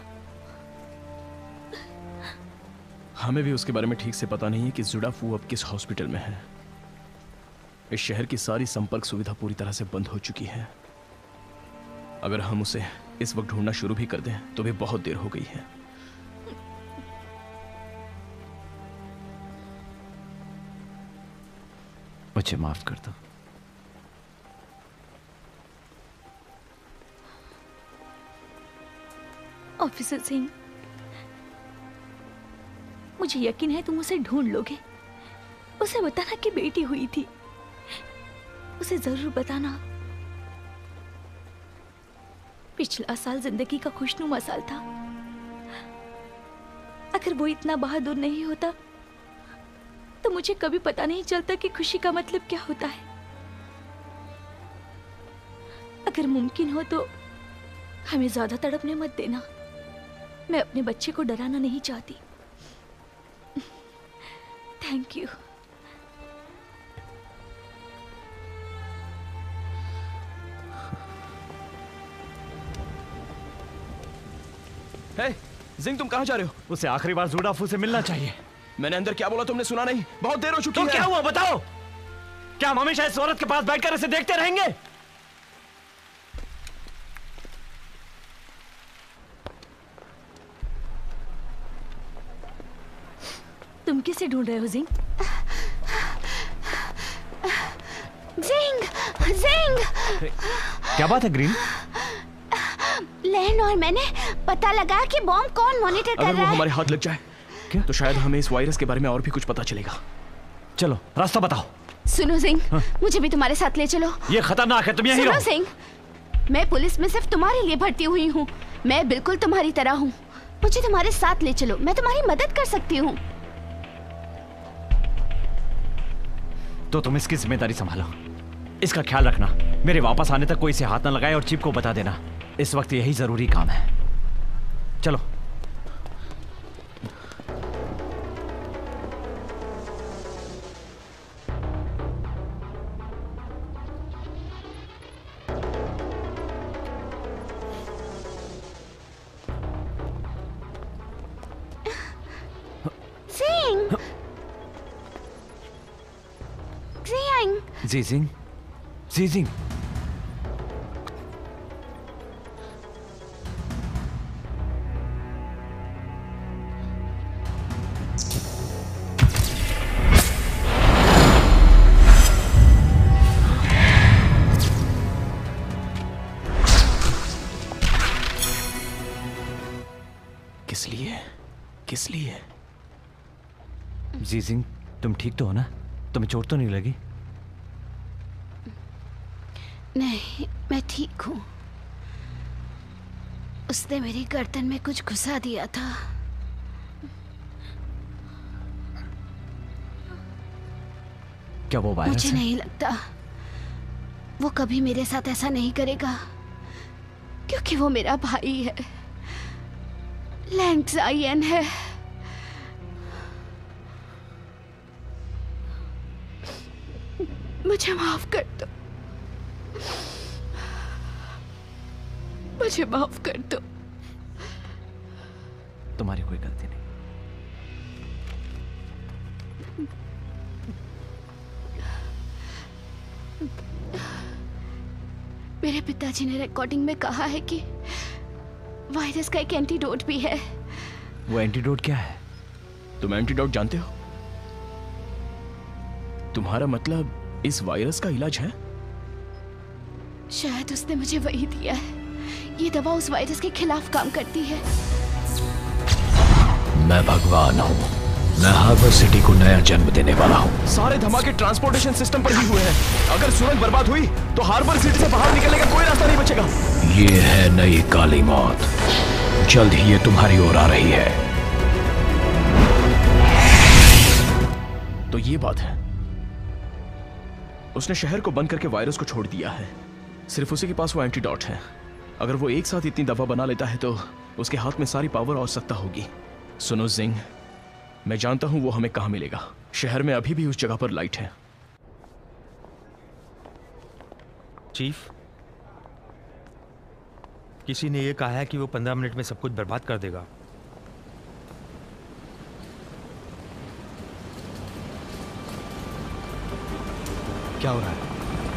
हमें भी उसके बारे में ठीक से पता नहीं है कि जुडाफू अब किस हॉस्पिटल में है। इस शहर की सारी संपर्क सुविधा पूरी तरह से बंद हो चुकी है। अगर हम उसे इस वक्त ढूंढना शुरू भी कर दें तो भी बहुत देर हो गई है। मुझे माफ कर दो। ऑफिसर सिंह, मुझे यकीन है तुम उसे ढूंढ लोगे। उसे बताना कि बेटी हुई थी। उसे जरूर बताना। पिछला साल जिंदगी का खुशनुमा साल था। अगर वो इतना बहादुर नहीं होता तो मुझे कभी पता नहीं चलता कि खुशी का मतलब क्या होता है। अगर मुमकिन हो तो हमें ज्यादा तड़पने मत देना। मैं अपने बच्चे को डराना नहीं चाहती। Thank you. जिंग, तुम कहां जा रहे हो? उसे आखिरी बार जुडाफू से मिलना चाहिए। मैंने अंदर क्या बोला तुमने सुना नहीं? बहुत देर हो चुकी है। तो क्या हुआ बताओ? क्या हम हमेशा इस औरत के पास बैठकर इसे देखते रहेंगे? किसे ढूंढ रहे हो जिंग? जिंग, जिंग। क्या बात है ग्रीन? लैन और मैंने पता लगा कि बॉम्ब कौन मॉनिटर कर अगर रहा वो है। हमारे हाथ लग जाए तो शायद हमें इस वायरस के बारे में और भी कुछ पता चलेगा। चलो रास्ता बताओ। सुनो सिंह, मुझे भी तुम्हारे साथ ले चलो। ये खतरनाक है, तुम यहीं सुनो रहो। सिंह, मैं पुलिस में सिर्फ तुम्हारे लिए भर्ती हुई हूँ। मैं बिल्कुल तुम्हारी तरह हूँ। मुझे तुम्हारे साथ ले चलो, मैं तुम्हारी मदद कर सकती हूँ। तो तुम इसकी जिम्मेदारी संभालो, इसका ख्याल रखना। मेरे वापस आने तक कोई इसे हाथ ना लगाए और चीफ को बता देना। इस वक्त यही जरूरी काम है। चलो। सिंह, सिंह। जीजिंग, जीजिंग। किस लिए? किस लिए? जीजिंग, तुम ठीक तो हो ना? तुम्हें चोट तो नहीं लगी? नहीं, मैं ठीक हूँ। उसने मेरी गर्दन में कुछ घुसा दिया था। क्या वो वायरस मुझे है? नहीं लगता वो कभी मेरे साथ ऐसा नहीं करेगा, क्योंकि वो मेरा भाई है। लैंग ज़ायन है। मुझे माफ कर दो, मुझे माफ कर दो। तुम्हारी कोई गलती नहीं। मेरे पिताजी ने रिकॉर्डिंग में कहा है कि वायरस का एक एंटीडोट भी है। वो एंटीडोट क्या है? तुम एंटीडोट जानते हो? तुम्हारा मतलब इस वायरस का इलाज है? शायद उसने मुझे वही दिया है। ये दवा उस वायरस के खिलाफ काम करती है। मैं भगवान हूँ। मैं हार्बर सिटी को नया जन्म देने वाला हूँ। सारे धमाके ट्रांसपोर्टेशन सिस्टम पर ही हुए हैं। अगर सुरंग बर्बाद हुई तो हार्बर सिटी से बाहर निकलने का कोई रास्ता नहीं बचेगा। ये है नई काली मौत। जल्द ही ये तुम्हारी ओर आ रही है। तो ये बात है, उसने शहर को बंद करके वायरस को छोड़ दिया है। सिर्फ उसी के पास वो एंटीडोट है। अगर वो एक साथ इतनी दवा बना लेता है तो उसके हाथ में सारी पावर और सत्ता होगी। सुनो जिंग, मैं जानता हूं वो हमें कहां मिलेगा। शहर में अभी भी उस जगह पर लाइट है। चीफ, किसी ने ये कहा है कि वो 15 मिनट में सब कुछ बर्बाद कर देगा। क्या हो रहा है?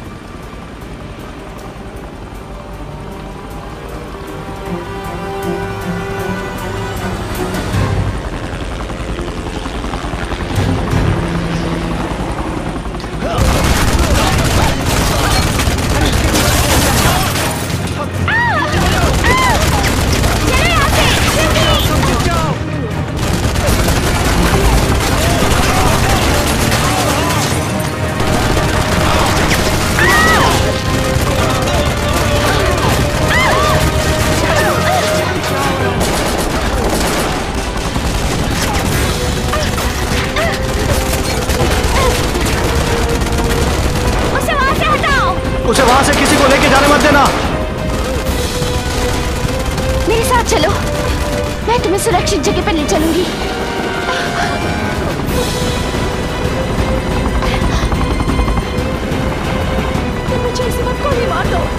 उसे वहां से किसी को लेके जाने मत देना। मेरे साथ चलो, मैं तुम्हें सुरक्षित जगह पर ले चलूंगी। मुझे इस वक्त गोली मार दो।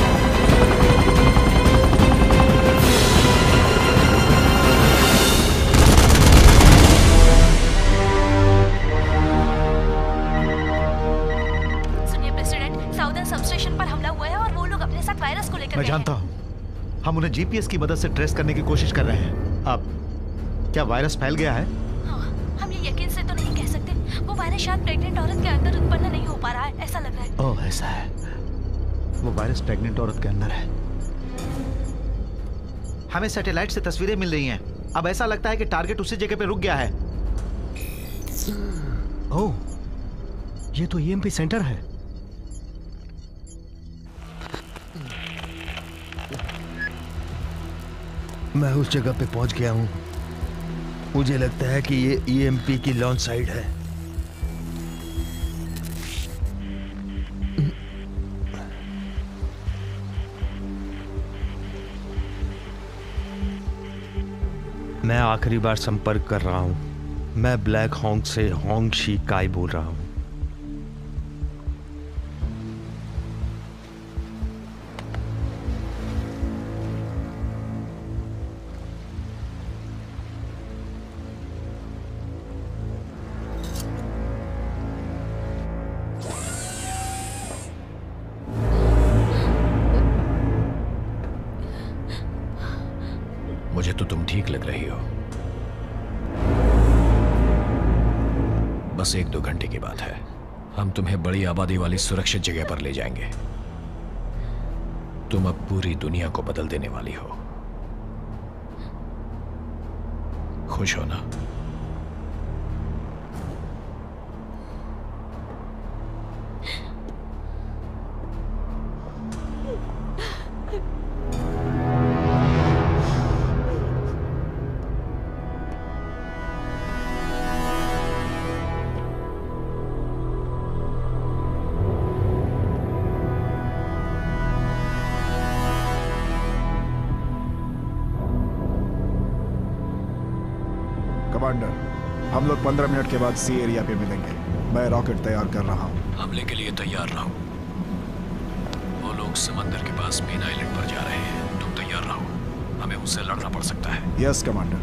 मैं जानता हूं। हम उन्हें जीपीएस की मदद से ट्रेस करने की कोशिश कर रहे हैं। अब क्या वायरस फैल गया है? हाँ, हम ये यकीन से तो नहीं कह है शायद प्रेग्नेंट औरत के अंदर उत्पन्न नहीं हो पा रहा है, ऐसा लग रहा है। ओह ऐसा है, वो वायरस प्रेग्नेंट औरत के अंदर है। हमें सैटेलाइट से तस्वीरें मिल रही हैं। अब ऐसा लगता है कि टारगेट उसी जगह पे रुक गया है। ओह, ये तो ईएमपी सेंटर है। मैं उस जगह पे पहुंच गया हूं। मुझे लगता है कि ये ईएमपी की लॉन्च साइट है। मैं आखिरी बार संपर्क कर रहा हूं। मैं ब्लैक हॉन्ग से होंग शी काई बोल रहा हूं। मुझे तो तुम ठीक लग रही हो। बस 1-2 घंटे की बात है, हम तुम्हें बड़ी आबादी वाली सुरक्षित जगह पर ले जाएंगे। तुम अब पूरी दुनिया को बदल देने वाली हो। खुश हो ना? कमांडर, हम लोग 15 मिनट के बाद सी एरिया पे मिलेंगे। मैं रॉकेट तैयार कर रहा हूँ। हमले के लिए तैयार रहो। वो लोग समंदर के पास मेन आइलैंड पर जा रहे हैं, तुम तैयार रहो। हमें उनसे लड़ना पड़ सकता है। Yes commander.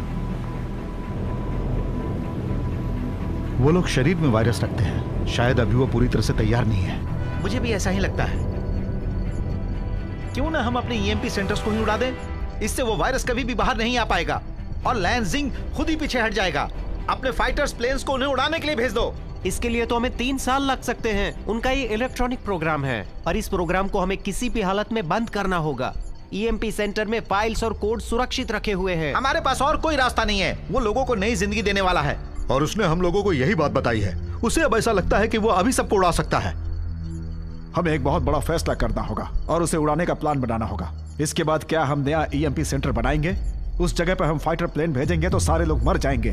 वो लोग शरीर में वायरस रखते हैं, शायद अभी वो पूरी तरह से तैयार नहीं है। मुझे भी ऐसा ही लगता है। क्यों ना हम अपने ईएमपी सेंटर्स को ही उड़ा दें? इससे वो वायरस कभी भी बाहर नहीं आ पाएगा और लैंजिंग खुद ही पीछे हट जाएगा। अपने फाइटर्स प्लेन्स को उन्हें उड़ाने के लिए भेज दो। इसके लिए तो हमें 3 साल लग सकते हैं। उनका ये इलेक्ट्रॉनिक प्रोग्राम है और इस प्रोग्राम को हमें किसी भी हालत में बंद करना होगा। ईएमपी सेंटर में फाइल्स और कोड सुरक्षित रखे हुए हैं। हमारे पास और कोई रास्ता नहीं है। वो लोगों को नई जिंदगी देने वाला है और उसने हम लोगों को यही बात बताई है। उसे अब ऐसा लगता है कि वो अभी सबको उड़ा सकता है। हमें एक बहुत बड़ा फैसला करना होगा और उसे उड़ाने का प्लान बनाना होगा। इसके बाद क्या हम नया ईएमपी सेंटर बनाएंगे? उस जगह पर हम फाइटर प्लेन भेजेंगे तो सारे लोग मर जाएंगे।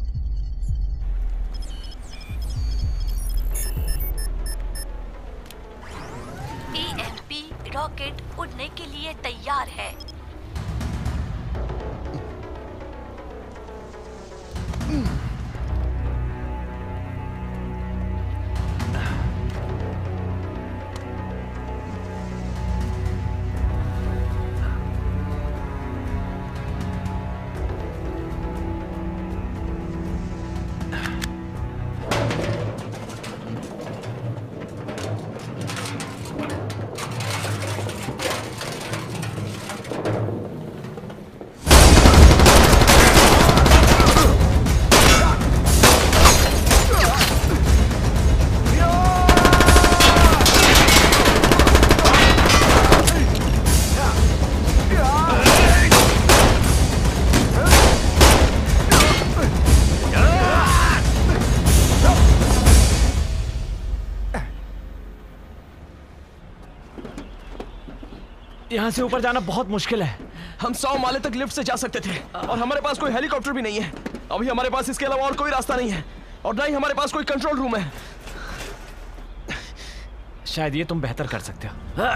ईएमपी रॉकेट उड़ने के लिए तैयार है। यहाँ से ऊपर जाना बहुत मुश्किल है। हम 100 माले तक लिफ्ट से जा सकते थे और हमारे पास कोई हेलीकॉप्टर भी नहीं है। अभी हमारे पास इसके अलावा और कोई रास्ता नहीं है और ना ही हमारे पास कोई कंट्रोल रूम है। शायद ये तुम बेहतर कर सकते हो।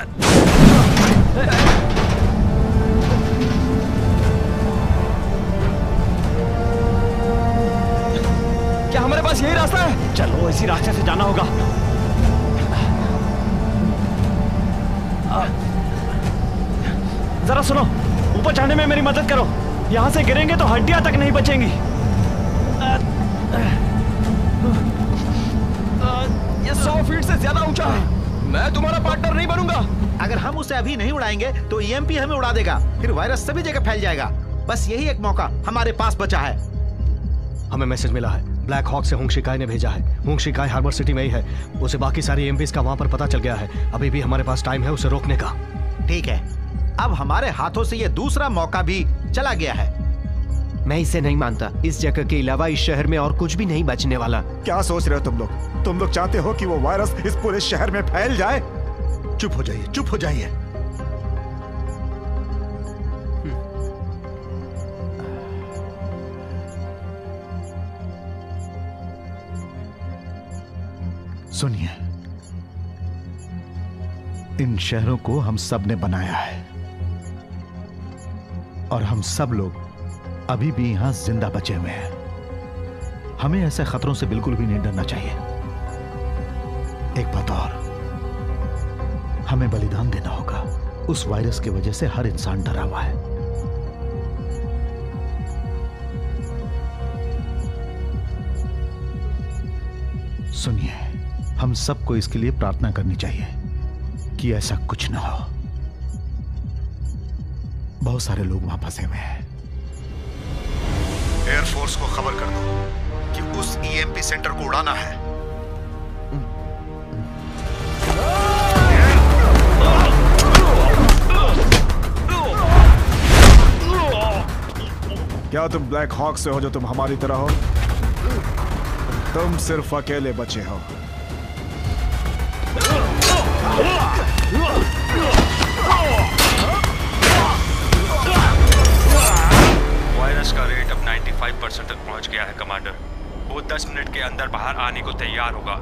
क्या हमारे पास यही रास्ता है? चलो इसी रास्ते से जाना होगा। जरा सुनो, ऊपर चढ़ने में मेरी मदद करो। यहाँ से गिरेंगे तो हड्डियां तक नहीं बचेंगी। ये 100 फीट से ज्यादा ऊंचा है। मैं तुम्हारा पार्टनर नहीं बनूंगा। अगर हम उसे अभी नहीं उड़ाएंगे तो ईएमपी हमें उड़ा देगा, फिर वायरस सभी जगह फैल जाएगा। बस यही एक मौका हमारे पास बचा है। हमें मैसेज मिला है, ब्लैक हॉक से होंग शिकाई ने भेजा है। होंग शिकाई हार्बर सिटी में ही है। उसे बाकी सारी EMPs का वहां पर पता चल गया है। अभी भी हमारे पास टाइम है उसे रोकने का। ठीक है, अब हमारे हाथों से ये दूसरा मौका भी चला गया है। मैं इसे नहीं मानता। इस जगह के अलावा इस शहर में और कुछ भी नहीं बचने वाला। क्या सोच रहे हो तुम लोग? तुम लोग चाहते हो कि वो वायरस इस पूरे शहर में फैल जाए? चुप हो जाइए, चुप हो जाइए। सुनिए, इन शहरों को हम सब ने बनाया है और हम सब लोग अभी भी यहां जिंदा बचे हुए हैं। हमें ऐसे खतरों से बिल्कुल भी नहीं डरना चाहिए। एक बात और, हमें बलिदान देना होगा। उस वायरस की वजह से हर इंसान डरा हुआ है। सुनिए, हम सबको इसके लिए प्रार्थना करनी चाहिए कि ऐसा कुछ ना हो। बहुत सारे लोग वहां फंसे हुए हैं। एयरफोर्स को खबर कर दो कि उस EMP सेंटर को उड़ाना है। क्या तुम ब्लैक हॉक से हो जो तुम हमारी तरह हो? तुम सिर्फ अकेले बचे हो। वायरस का रेट अब 95% तक पहुंच गया है कमांडर। वो 10 मिनट के अंदर बाहर आने को तैयार होगा।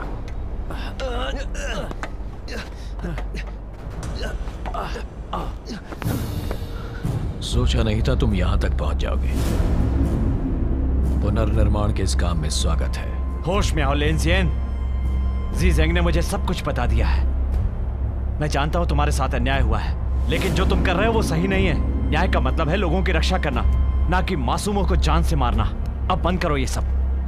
सोचा नहीं था तुम यहां तक पहुंच जाओगे। पुनर्निर्माण के इस काम में स्वागत है। होश में आओ लेंजियन। जी जेंग ने मुझे सब कुछ बता दिया है। मैं जानता हूं तुम्हारे साथ अन्याय हुआ है, लेकिन जो तुम कर रहे हो वो सही नहीं है। न्याय का मतलब है लोगों की रक्षा करना, ना कि मासूमों को जान से मारना। अब बंद करो ये सब।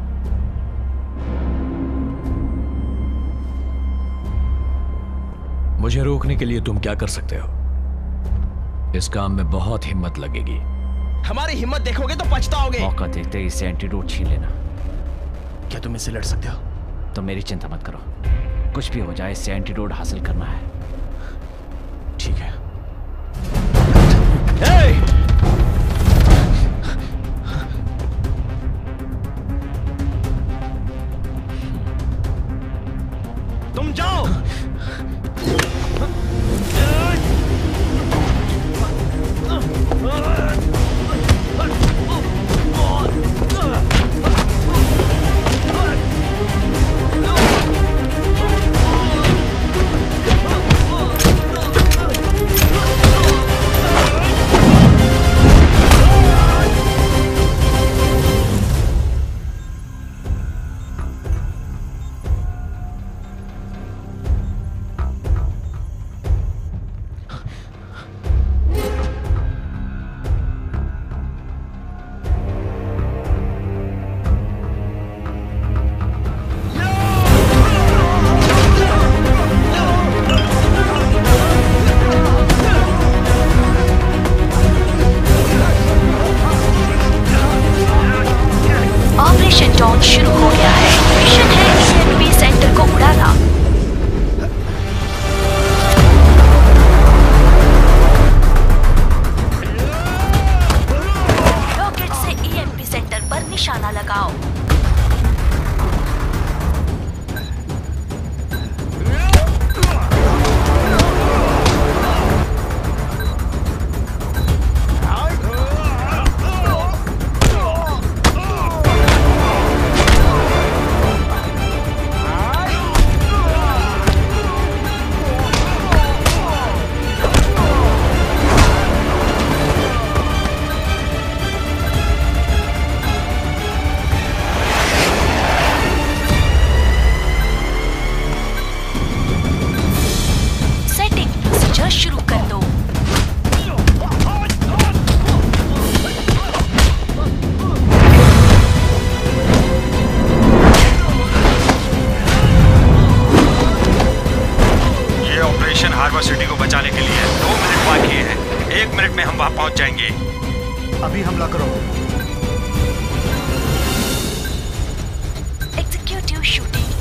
मुझे रोकने के लिए तुम क्या कर सकते हो? इस काम में बहुत हिम्मत लगेगी। हमारी हिम्मत देखोगे तो पछताओगे। मौका देखते ही इसे एंटीडोट छीन लेना। क्या तुम इससे लड़ सकते हो? तो मेरी चिंता मत करो, कुछ भी हो जाए इससे एंटीडोट हासिल करना है। ठीक है। तुम जाओ। ऑपरेशन डॉन शुरू हो गया है। मिशन है EMP सेंटर को उड़ाना। रॉकेट से EMP सेंटर पर निशाना लगाओ। शुरू कर दो। ये ऑपरेशन हार्बर सिटी को बचाने के लिए 2 मिनट बाकी है। 1 मिनट में हम वहां पहुंच जाएंगे। अभी हमला करो।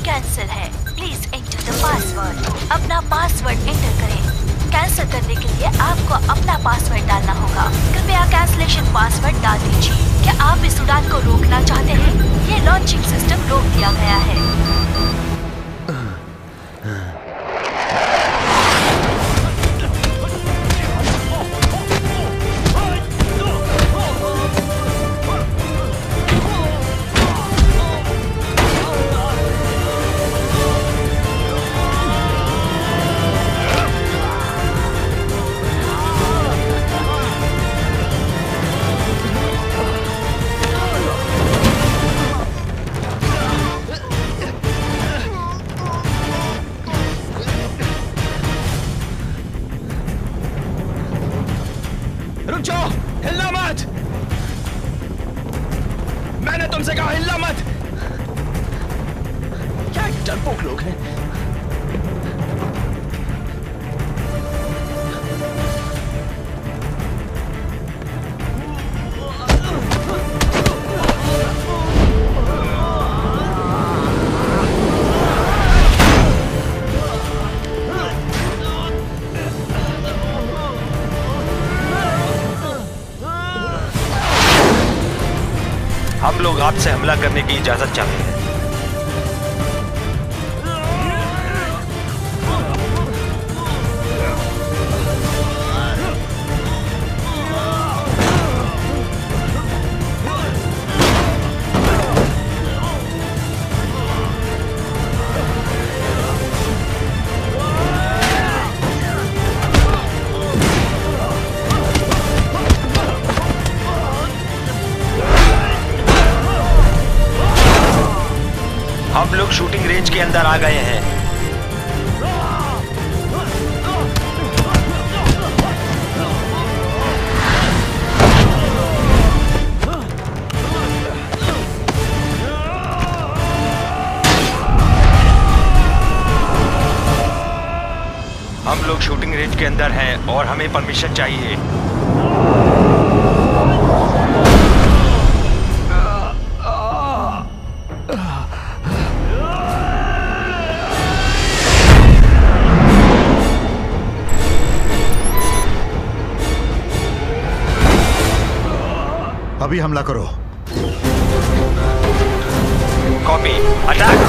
कैंसिल है। Please enter the password. अपना पासवर्ड एंटर करें। कैंसिल करने के लिए आपको अपना पासवर्ड डालना होगा। कृपया कैंसिलेशन पासवर्ड डाल दीजिए। क्या आप इस उड़ान को रोकना चाहते हैं? ये लॉन्चिंग सिस्टम रोक दिया गया है। रुक जाओ, हिलना मत। मैंने तुमसे कहा हिलना मत। क्या डरपोक लोग हैं। हम लोग आपसे हमला करने की इजाजत चाहते हैं। हम लोग शूटिंग रेंज के अंदर आ गए हैं। हम लोग शूटिंग रेंज के अंदर हैं और हमें परमिशन चाहिए। अभी हमला करो। Copy, attack.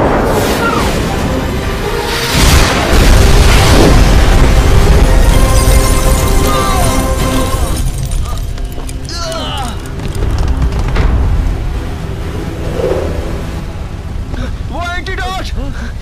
वो एंटीडोट।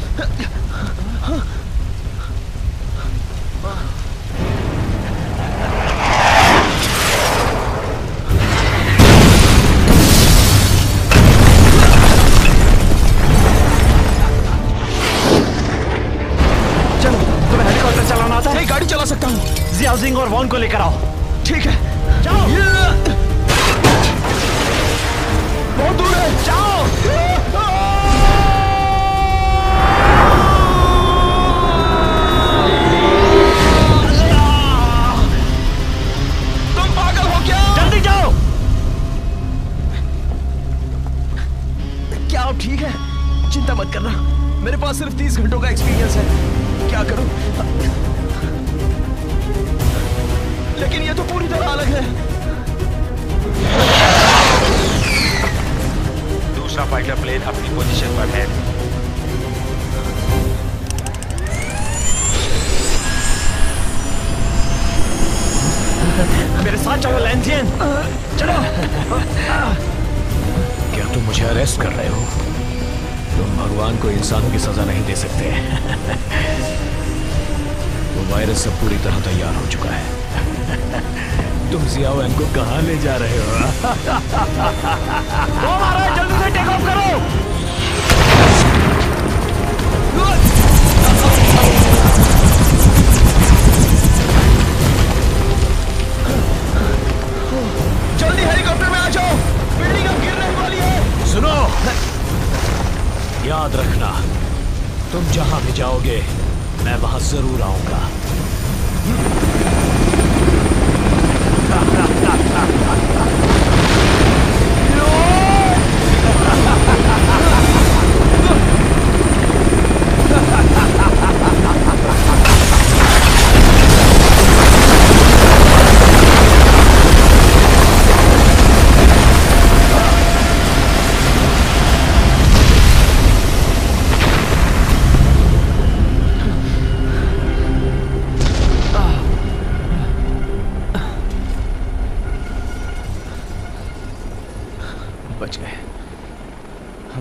गाड़ी चला सकता हूँ। जियाओजिंग और वॉन को लेकर आओ। ठीक है, जाओ। बहुत दूर है, जाओ। तुम पागल हो क्या? जल्दी जाओ। क्या आप ठीक है? चिंता मत करना, मेरे पास सिर्फ 30 घंटों का एक्सपीरियंस है। क्या करूं? लेकिन ये तो पूरी तरह अलग है। दूसरा फाइटर प्लेन अपनी पोजीशन पर है। मेरे साथ चलो लैंथियन, चलो। क्या तुम मुझे अरेस्ट कर रहे हो? तुम भगवान को इंसानों की सजा नहीं दे सकते। वो वायरस सब पूरी तरह तैयार हो चुका है। तुम जियाओ को कहाँ ले जा रहे हो? वो आ रहा है, जल्दी से टेक ऑफ करो। जल्दी हेलीकॉप्टर में आ जाओ, बिल्डिंग अब गिरने वाली है। सुनो, याद रखना, तुम जहां भी जाओगे मैं वहां जरूर आऊंगा।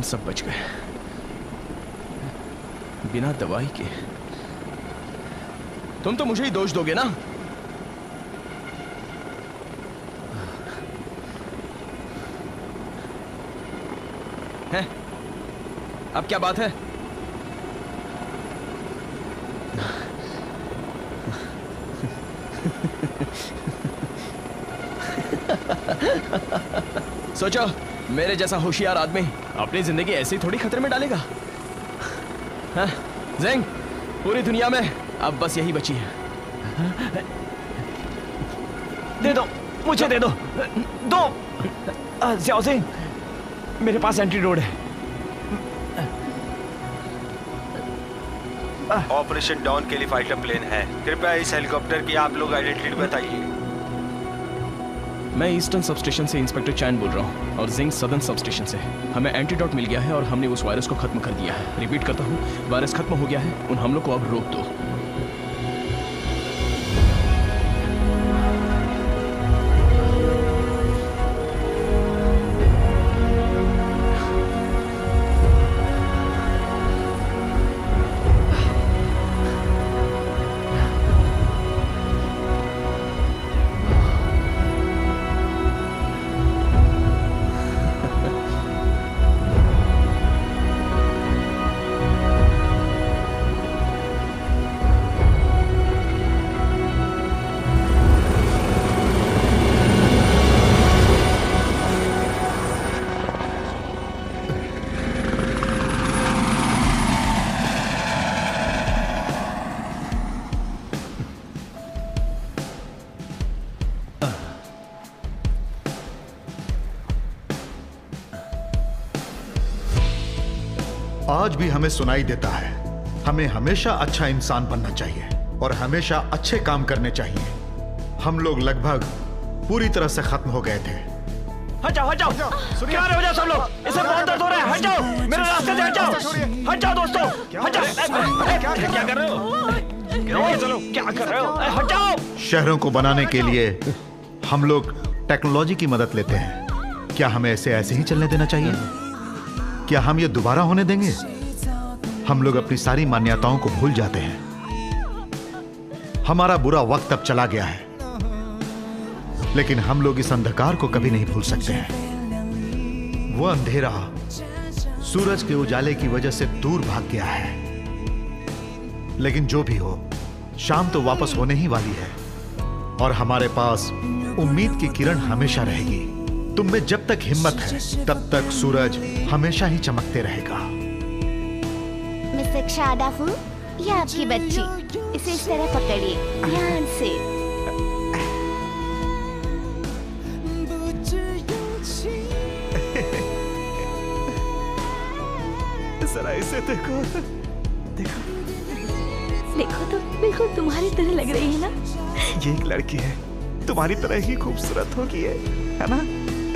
सब बच गए बिना दवाई के। तुम तो मुझे ही दोष दोगे ना? है? अब क्या बात है? सोचो, मेरे जैसा होशियार आदमी अपनी जिंदगी ऐसे ही थोड़ी खतरे में डालेगा। हाँ? ज़ेंग, पूरी दुनिया में अब बस यही बची है। दे दो, मुझे दे दो, ज़ियाओ ज़ेंग, मेरे पास एंटीडोट है। ऑपरेशन डॉन के लिए फाइटर प्लेन है। कृपया इस हेलीकॉप्टर की आप लोग आइडेंटिटी बताइए। मैं ईस्टर्न सबस्टेशन से इंस्पेक्टर चैन बोल रहा हूँ और जिंग सदर्न सबस्टेशन से। हमें एंटीडोट मिल गया है और हमने उस वायरस को खत्म कर दिया है। रिपीट करता हूँ, वायरस खत्म हो गया है। उन हमलों को अब रोक दो। आज भी हमें सुनाई देता है। हमें हमेशा अच्छा इंसान बनना चाहिए और हमेशा अच्छे काम करने चाहिए। हम लोग लगभग पूरी तरह से खत्म हो गए थे। हट जाओ, हट जाओ, क्या हो जाओ सब लोग, इसे बहुत दर्द हो रहा है। हट जाओ, मेरे रास्ते से हट जाओ, हट जाओ दोस्तों, हट जाओ। क्या कर रहे हो? चलो, क्या कर रहे हो? हट जाओ। शहरों को बनाने के लिए हम लोग टेक्नोलॉजी की मदद लेते हैं। क्या हमें ऐसे ही चलने देना चाहिए? क्या हम ये दोबारा होने देंगे? हम लोग अपनी सारी मान्यताओं को भूल जाते हैं। हमारा बुरा वक्त अब चला गया है, लेकिन हम लोग इस अंधकार को कभी नहीं भूल सकते हैं। वो अंधेरा सूरज के उजाले की वजह से दूर भाग गया है, लेकिन जो भी हो, शाम तो वापस होने ही वाली है और हमारे पास उम्मीद की किरण हमेशा रहेगी। तुम में जब तक हिम्मत है, तब तक सूरज हमेशा ही चमकते रहेगा। मिस्टर शादाफू, ये आपकी बच्ची, इसे इस तरह पकड़िए, ध्यान से। जरा इसे देखो, देखो, देखो तो बिल्कुल तुम्हारी तरह लग रही है ना? ये एक लड़की है, तुम्हारी तरह ही खूबसूरत होगी है ना?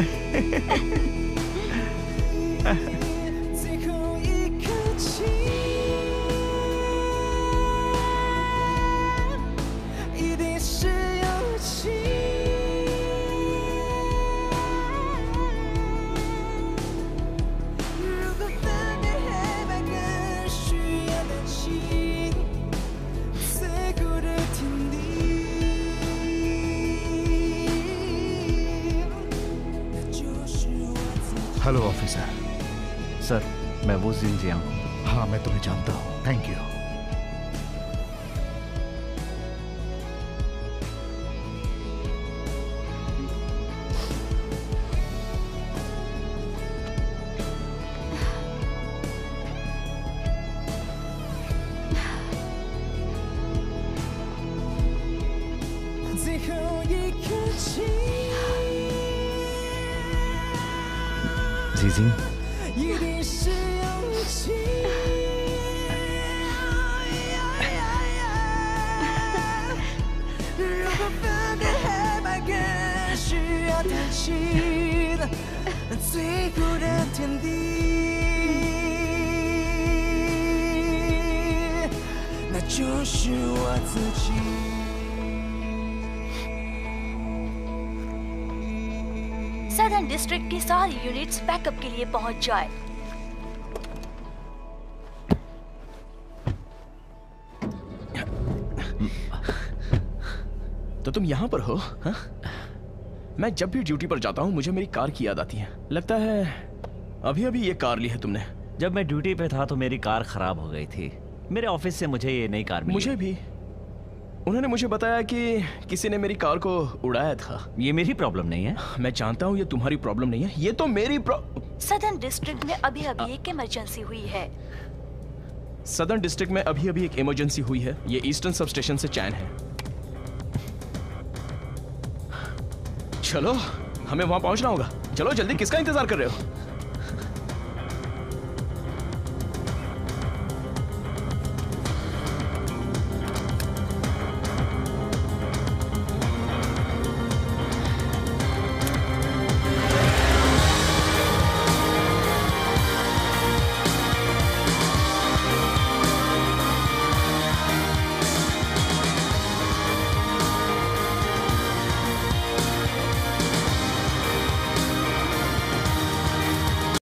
Hello officer. सर, मैं वो जिंग जियांग हूँ। हाँ, मैं तुम्हें जानता हूँ। Thank you. Jijing, southern district की सारी यूनिट्स बैकअप के लिए पहुंच जाए। तो तुम यहाँ पर हो? हाँ? मैं जब भी ड्यूटी पर जाता हूँ मुझे मेरी कार की याद आती है। लगता है अभी अभी ये कार ली है तुमने। जब मैं ड्यूटी पे था तो मेरी कार खराब हो गई थी। मेरे ऑफिस से मुझे ये नई कार मिली। मुझे भी। उन्होंने मुझे बताया कि किसी ने मेरी कार को उड़ाया था। ये मेरी प्रॉब्लम नहीं है। मैं जानता हूँ ये तुम्हारी प्रॉब्लम नहीं है, ये तो मेरी सदर्न डिस्ट्रिक्ट में अभी अभी एक इमरजेंसी हुई है। सदर्न डिस्ट्रिक्ट में अभी अभी एक इमरजेंसी हुई है। ये ईस्टर्न सब स्टेशन से चैन है। चलो हमें वहां पहुंचना होगा। चलो जल्दी, किसका इंतजार कर रहे हो?